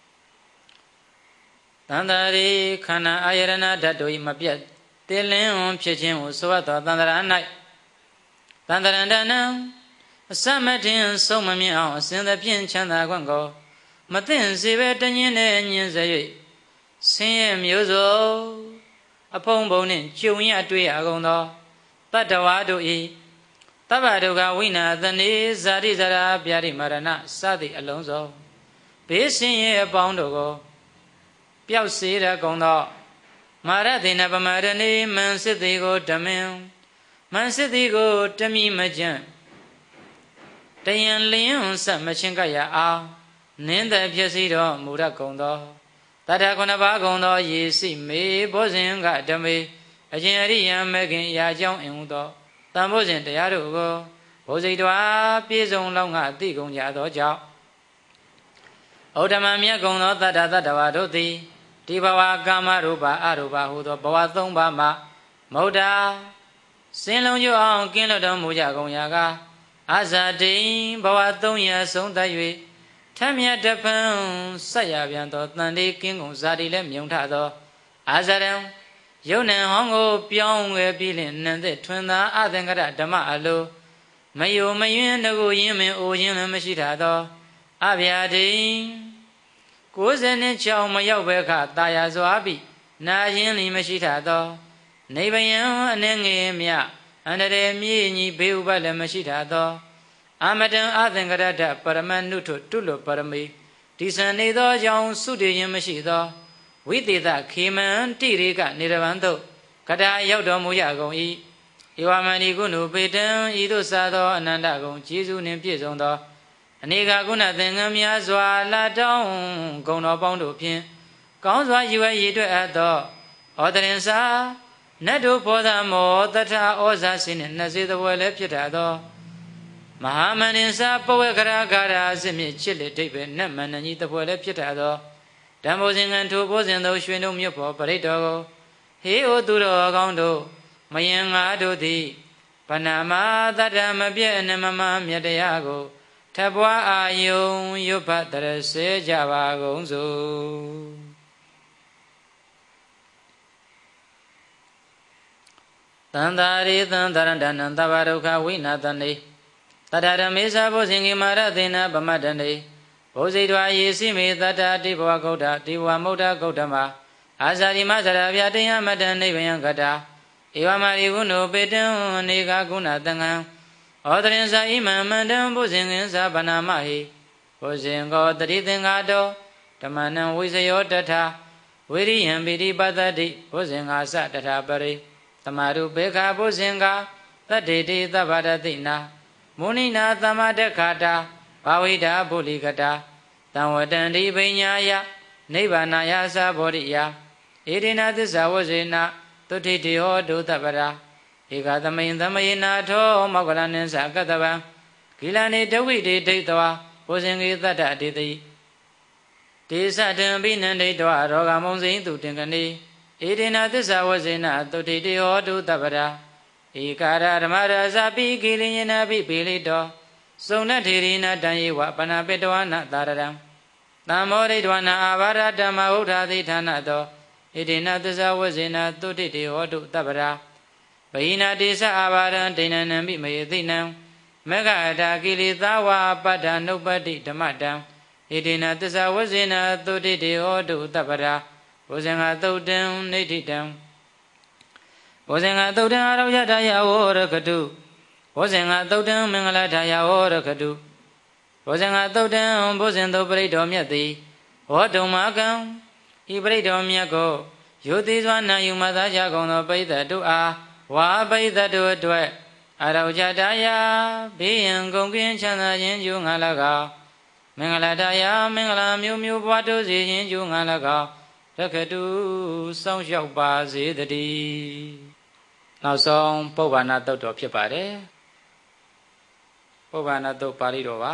တန္တာရိခန္ဓာအာယရဏဓာတ်တို့၏မပြတ်တေလင်းဖြစ်ခြင်းကိုဆိုအပ်သောတန္တရာ၌တန္တရန္တနံအစမတင်ဆုံးမမြင်အောင်အစဉ်သဖြင့်ချမ်းသာခွင့်ကိုမသိစေပဲတညင်းနဲ့ညင်းစေ၍ဆင်းရဲမျိုးစုံအဖုံဖုံနှင့်ကြုံရတွေ့ရကုန်သောတတ္တဝါတို့၏တဗ္ဗဒုက္ခဝိနာသနေဇာတိဇရာပြာတိမရဏစသည့်အလုံးစုံဘေးဆင်းရဲအပေါင်းတို့ကိုပျောက်စေရကုန်သောမာရသေနပမရဏေမန်စစ်တိကိုဓမင်မန်စစ်တိကိုတမိမကြံတယံလျင်ဆက်မချင်းကရအောင်နင်းတဲ့ဖြစ်စီတော်မူရကုန်သောတတ္ထခုနပါးကုန်သောယေစီမေဘောဇင်ကဓမေအကျင့်အရိယမဂင်ရာကြောင်းအင်ဟုသောတန်ဖိုးစဉ်တရားတို့ကိုဘုဇိတဝါပြေဆုံးလောက်ငါသိကုန်ကြသောကြောင့်ဩဓမ္မမြတ်ကုန်သောတတ္ထတတ္တဝါတို့သည်ဒီဘဝကာမရူပအရူပဟူသောဘဝသုံးပါးမှာမௌဒာစင်လုံးကျွအောင်ကင်းလွတ်တော်မူကြကုန်ရာကအာဇာတိဘဝသုံးရာဆုံးတတ်၍ထမြတ်တပံဆက်ရပြန်သောတန်လေးကင်းကုန်ဇာတိလည်းမြုံထသောအာဇရံယုံနံဟောင်းကိုပြောင်းဝယ်ပြီးလင်နန္တဲ့ထွန်းသာအသင်္ကရဓမ္မအလိုမယုံမယွင်းတကူရင်းမင်အိုရင်းလည်းမရှိတာသောအဗျာတိကိုးဆယ်နှစ်ချောင်းမရောက်ပဲခတာယာစွာပြီးနာရင်းလီမရှိတာသောနေဗယံအနေငယ်မြအန္တရေမြေကြီးဘေးဥပလည်းမရှိတာသောအမတံအသင်္ကရတပရမနုထုတုလပရမေဒီစံနေသောကြောင့်စုတည်ခြင်းမရှိသောဝိသေသခေမံတိရေကနေရဗံသို့ကတာရောက်တော်မူရကုန်၏ဧဝမဏိကုဏုပေတံဤသို့စသောအနန္တကုံကျေးဇူးနှင့်ပြည့်စုံသောအနေကကုဏသင်္ကန်းများစွာလာတောင်းဂုဏတော်ပေါင်းတို့ဖြင့်ကောင်းစွာယူဝဲရည်တွေ့အပ်သောဩတရင်စာနတ်တို့ဘောဓမောတထဩဇာစိနှင့်နှစေသဘွယ်လည်းဖြစ်တတ်သောမဟာမန္တင်္စာပဝေကရာဂါရာအစစ်မြစ်ချစ်လက်ဒိဗ္ဗေနတ်မန္တန်ကြီးတပွဲလည်းဖြစ်တတ်သောဓမ္မိုစဉ်ကံထိုဘိုးစဉ်တို့ရွှေတို့မြတ်ဖို့ပရိတော်ကိုဟေးအိုသူတော်ကောင်းတို့မယင်ငါတို့သည်ဗနာမတတ္တမပြည့်နမမမြတ်တရားကိုထပ်ပွားအာယုံရွတ်ဖတ်တရစေကြပါကုန်စို့တန္တာရိသံတရဏနံသဗ္ဗဒုက္ခဝိနာတနေတတရမေသာဘုဇင်္ဂိမာရသေနပမတ္တနေဘုဇိတဝါယေစီမေတတတိဘဝဂௌဒတိဘဝမௌဒဂௌတမအာဇာတိမဇရာဗျာတေယမတ္တနိဗ္ဗယံကတာဧဝမရိဂုဏောပေတံနေကဂုဏတံငံဩတရင်စာဣမံမန္တံဘုဇင်္ဂင်္စာဗနာမဟိဘုဇင်္ဂောတတိသင်္ဃာတောဓမ္မနံဝိဇယောတထဝိရိယံပိတိပတ္တိဘုဇင်္ဂါစတထပရိသမာရုဘေခာဘုဇင်္ဂါတတ္တိတိသဗ္ဗရတိနာမုနိနာသမ္မာတခာတာဘာဝိတာဗုလိကတာတံဝတံတိပညာယနိဗ္ဗာနယသဘောရိယဧရိနာသစ္စာဝဇေနသုတိတိဟောဒုသဗ္ဗရာဧကသမိန်သမယေနာထောမောကလနိသကတဗံဂိလနိဒဝိတေဒိဋ္ဌဝါဘုဇင်္ဂေတတ္တတေတိဒေသတံပိနန္ဒိတဝရောဂမုံစိန်သူတင်ကနေဧရိနာသစ္စာဝဇေနသုတိတိဟောဒုသဗ္ဗရာဧကာရဓမ္မရာဇပိကိလိယနာပိပိလိတောစုံနထေရိနာတံယေဝပနာပိတဝနာတာရံတမ္မောရိတဝနာအာဘာရဓမ္မဥဒ္ဓာတိဌာနတောဣတိနာသစ္စာဝဇေနသုတိတိဟောတုတပ္ပရာဘိနာတိသအာဘာရံဒိဏနံမိမေသိနံမေဃအတာကိလေသာဝပတ္ထာနုပ္ပတိဓမ္မတံဣတိနာသစ္စာဝဇေနသုတိတိဟောတုတပ္ပရာဘုဇင်္ဂသုတ်တံနေတိတံဘုဇင်္ဂသုတ်တံအာရောယထာယဝရကတုဘုဇင်္ဂသုတ်တံမင်္ဂလထာယဝရကတုဘုဇင်္ဂသုတ်တံဘုဇင်သုပရိတော်မြတ်သည်ဟောတုံမာကံဤပရိတော်မြတ်ကိုယုတိစွာနာယူမသာကြကုန်သောပိဋကတို့အားဝါပိဋကတို့အတွက်အရောကြတရားဘေးရန်ကုန်ကင်းချမ်းသာခြင်းကျိုးငါ၎င်းမင်္ဂလာတရားမင်္ဂလာမျိုးမျိုးပွားတိုးစေခြင်းကျိုးငါ၎င်းရခတုစောင့်ရှောက်ပါစေတည်းနောက်ဆုံးပုဗ္ဗာနာတုတ်တော်ဖြစ်ပါတယ်ပုဗ္ဗာနာတုတ်ပါဠိတော်ပါ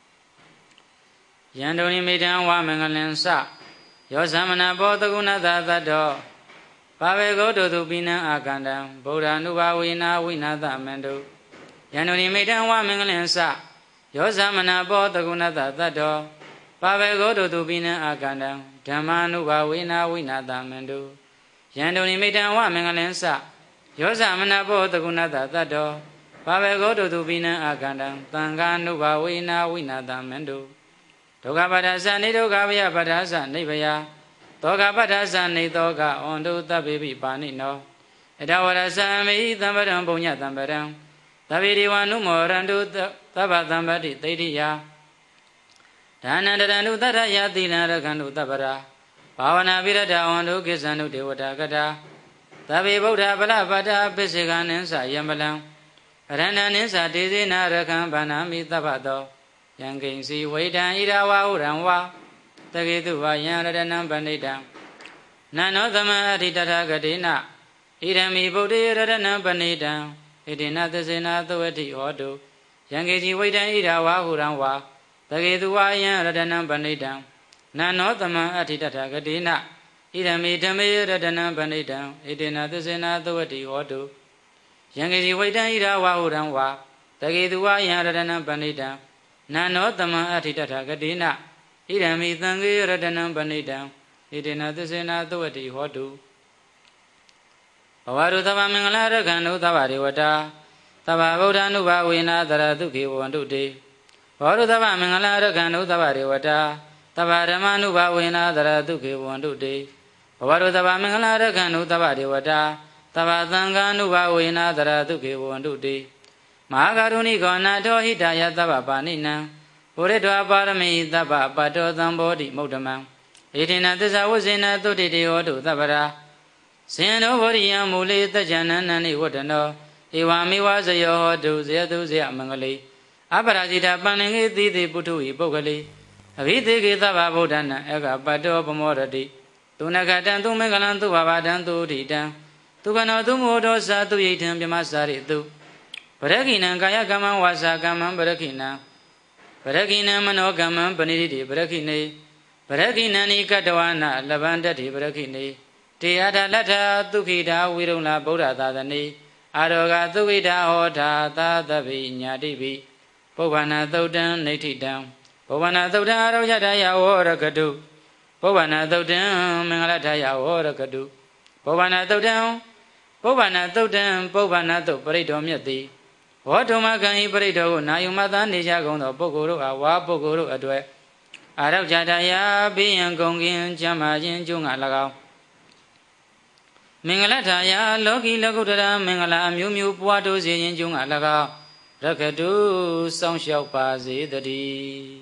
ယန္တုန်မိတံဝမင်္ဂလင်္စယောသမနာဘောတကုဏသာသတ္တောဘာဝေဂောတုသူပိနံအာကန္တံဗုဒ္ဓ ानु ဘာဝေနာဝိနာသမန္တုယန္တုန်မိတံဝမင်္ဂလင်္စယောသမနာဘောတကုဏသာသတ္တောဘာဝေဂောတုသူပိနံအာကန္တံဓမ္မာနုဘာဝေနာဝိနာသမန္တုယန္တုန်မိတံဝမင်္ဂလင်္စယောသမနာဘောတကုဏသာသတ္တောဘာဝေဂောတုသူပိနံအာကန္တံသံဃာနုဘာဝေနာဝိနာသမန္တုဒုက္ခပတ္ထသနေဒုက္ခဗယပတ္ထသနိဗ္ဗယသောကပတ္ထသနေသောကဩန္တုတဗ္ဗေပိပါဏိနောအတဝရသံမိသံဗရံပုညသံဗရံသဗ္ဗေဒီဝနုမောရန္တုသဗ္ဗသံဗတိသိတိယဒါနန္တရန္တုတတ္ထယသီလံရခန္တုတပ္ပရာဘာဝနာပိရတဝန္တုကိစ္ဆန္တုဒေဝတာကတာသဗ္ဗေဗုဒ္ဓဗလပတ္ထပိစေကနိသယမလံရဏဏိသတေဇေနရခံဗန္နာမိသဗ္ဗတောယံကိဉ္စီဝိတံဣရဝဟုရံဝတကေတုဝယံရတနံပဏိတံနန္နောသမအဋ္ဌိတထဂတိနဣရမိဗုဒ္ဓေရတနံပဏိတံဣတိနသစေနာသဝတိဟောတုယံကိဉ္စီဝိတံဣရဝဟုရံဝတကေတုဝယံရတနံပဏိတံနန္နောသမအဋ္ဌိတထဂတိနဣရမိဓမ္မေရတနံပဏိတံဣတိနသစေနာသဝတိဟောတုယံကိဉ္စီဝိတံဣရဝဟုရံဝတကေတုဝယံရတနံပဏိတံနန္နောသမအဋ္ဌိတထဂတိနဣရမိသံဃေရတနံပဏိတံဣတိနသစေနာသဝတိဟောတုဘဝရုသဗ္ဗမင်္ဂလာရခန္တုသဗ္ဗဒေဝတာသဗ္ဗဗုဒ္ဓ ानु ဘာဝေနာတရတုခေဝန္တုတေဘဝရုသဗ္ဗမင်္ဂလာရခန္တုသဗ္ဗဒေဝတာသဗ္ဗဓမ္မ ानु ဘာဝေနာတရတုခေဝန္တုတေဘဝရုသဗ္ဗမင်္ဂလာရခန္တုသဗ္ဗဒေဝတာသဗ္ဗသံဃာ ानु ဘာဝေနာတရတုခေဝန္တုတေမဟာကရုဏိကောနာထောဟိတယသဗ္ဗပါဏိနံဘုရတ္တပါရမိသဗ္ဗပတ္တောသံဘောဓိမုဒ္ဓမံဣတိနသစ္စာဝဇေနသုတိတေဟောတုသဗ္ဗရာဇင်နောဘောဓိယံမူလေတကြနန္နနိဝတ္တနောဧဝမေဝဇယောဟောတုဇေတုဇေအမင်္ဂလိအပရာဇိတာပန္နငေတိတိပုထုဟိပုဂ္ဂလိအဘိသေကေသဗ္ဗဗုဒ္ဓနာဧကပတ္တောပမောရတိသူနကတံသူမင်္ဂလံသူဘာဝတံသူဒိတံသူကနောသူမောဒောသာသူယိထံပြမစာရိတုပရခိနံကာယကမ္မဝါစာကမ္မံပရခိနံပရခိနံမနောကမ္မံပဏိတိပရခိနေပရခိဏနိကတဝနာလဗန္တတိပရခိနေတေယထာလထသုခိတာဝိရုံလာဗုဒ္ဓသာသနေအာရောဂသုခိတာဟောတာသာသဗိညာတိပိပုဗ္ဗနာသုတ်တံနေဋ္ဌိတံပုဗ္ဗနာသုတ်တံအာရောယထာယဝရကတုပုဗ္ဗနာသုတ်တံမင်္ဂလထာယဝရကတုပုဗ္ဗနာသုတ်တံပုဗ္ဗနာသုတ်တံပုဗ္ဗနာသုတ်ပရိဒောမြတ်တိဝေါထုမကံဤပရိဒောကိုနာယုမသာနေကြကုန်သောပုဂ္ဂိုလ်တို့အားဝါပုဂ္ဂိုလ်တို့အတွက်အာရောယထာယဘေးရန်ကုန်ကင်ကျမ်းမာခြင်းကျုံးငါ၎င်းမင်္ဂလထာယလောကီလကုတ္တရာမင်္ဂလာအမျိုးမျိုးပွားတိုးစေခြင်းကျုံးငါ၎င်းရခတုစောင့်ရှောက်ပါစေတည်း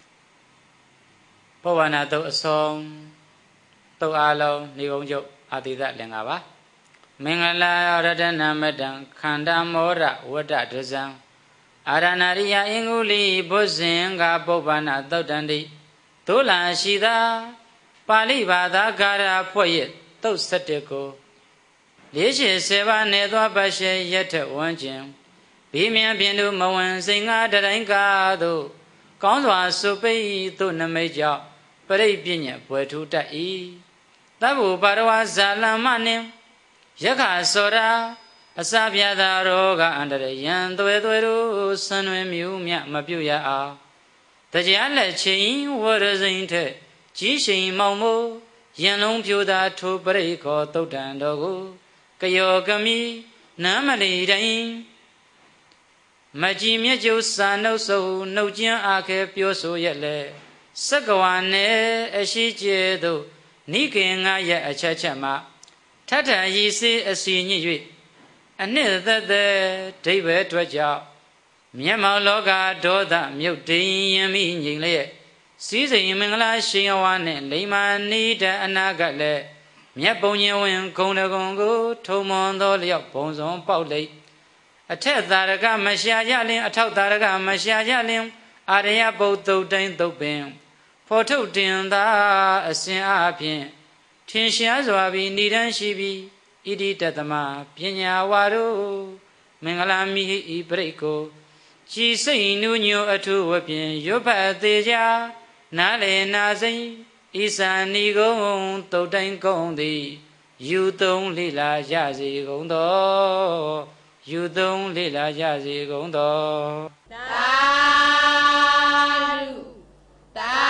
ပုဗ္ဗနာသုတ်အဆုံးသုတ်အားလုံးနေုံကျုပ်အာတိသလင်္ကာပါမင်္ဂလာရတနာမတံခန္ဓာမောရဝတ္တဒဇံအာရဏရိယအင်္ဂုလိဘုဇင်္ဂပုဗ္ဗနာသုတ်တန္တိဒုလရှိသာပါဠိဘာသာကာရဖွဲ့ရသုတ်၁၁ကိုလေးရှိဆယ်ပါးနေသောပတ်ရှိရထဝန်းကျင်ဘိမြန်ပြင်းတို့မဝင်စိန်ငါတတိုင်းကားသို့ကောင်းစွာစုပိသို့နမိတ်ကြောင့်ပရိပညတ်ဘွယ်ထူတတ်၏သဗ္ဗုပါရဝဇာလမနှင့်ယက္ခစောရာအစပြသာရောဂအန္တရယံသွဲသွဲတို့ဆံွယ်မြူးမြမပြုတ်ရအောင်တရားလက်ချင်းဝရစိန်ထက်ကြီးရှိန်မောင်မို့ယံလုံးဖြူသာထိုပရိခောတုတ်တန်တော်ကိုကယောကမိနာမလီတိုင်းမကြည်မြတ်ကျုပ်စာနှုတ်ဆုံနှုတ်ကျမ်းအာခဲပြောဆိုရက်လေစက္ကဝါနဲ့အရှိကျေသို့နိကေငါရဲ့အချက်ချက်မှာထထရည်စေးအစီညစ်၍အနှစ်သက်သက်ဒိဗ္ဗေထွက်ကြောင့်မျက်မှောက်လောကဒေါသမြုပ်တည်ယံမိငြိမ်လျက်စီးစိမ်မင်္ဂလာရှင်ဝါနှင့်လိမ္မာနိဒအနာဂတ်လည်းမြတ်ပုံညင်ဝင်ဂုံတကုံကိုထုံမွန်သောလျောက်ဘုံစုံပေါက်လိမ့်အထက်သာရကမရှာကြလင်အထောက်သာရကမရှာကြလင်အာရယပုတ်တုတ်တိုင်းတုတ်ပင်ဖော်ထုတ်တင်သာအစဉ်အဖြင့်ထင်ရှားစွာပြီးဏိဒန်းရှိပြီးဣတိတတမပညာဝါတို့မင်္ဂလာမိဤပရိတ်ကိုကြည်စိတ်နုညိုအထုဝပြင်ရွတ်ဖတ်သေးကြနားလေနာစိန်ဤစာနီကုံတုတ်တိုင်းကုံသည်ယူသုံးလိလာရစေကုန်သောယူသုံးလိလာရစေကုန်သောသာဓုသာ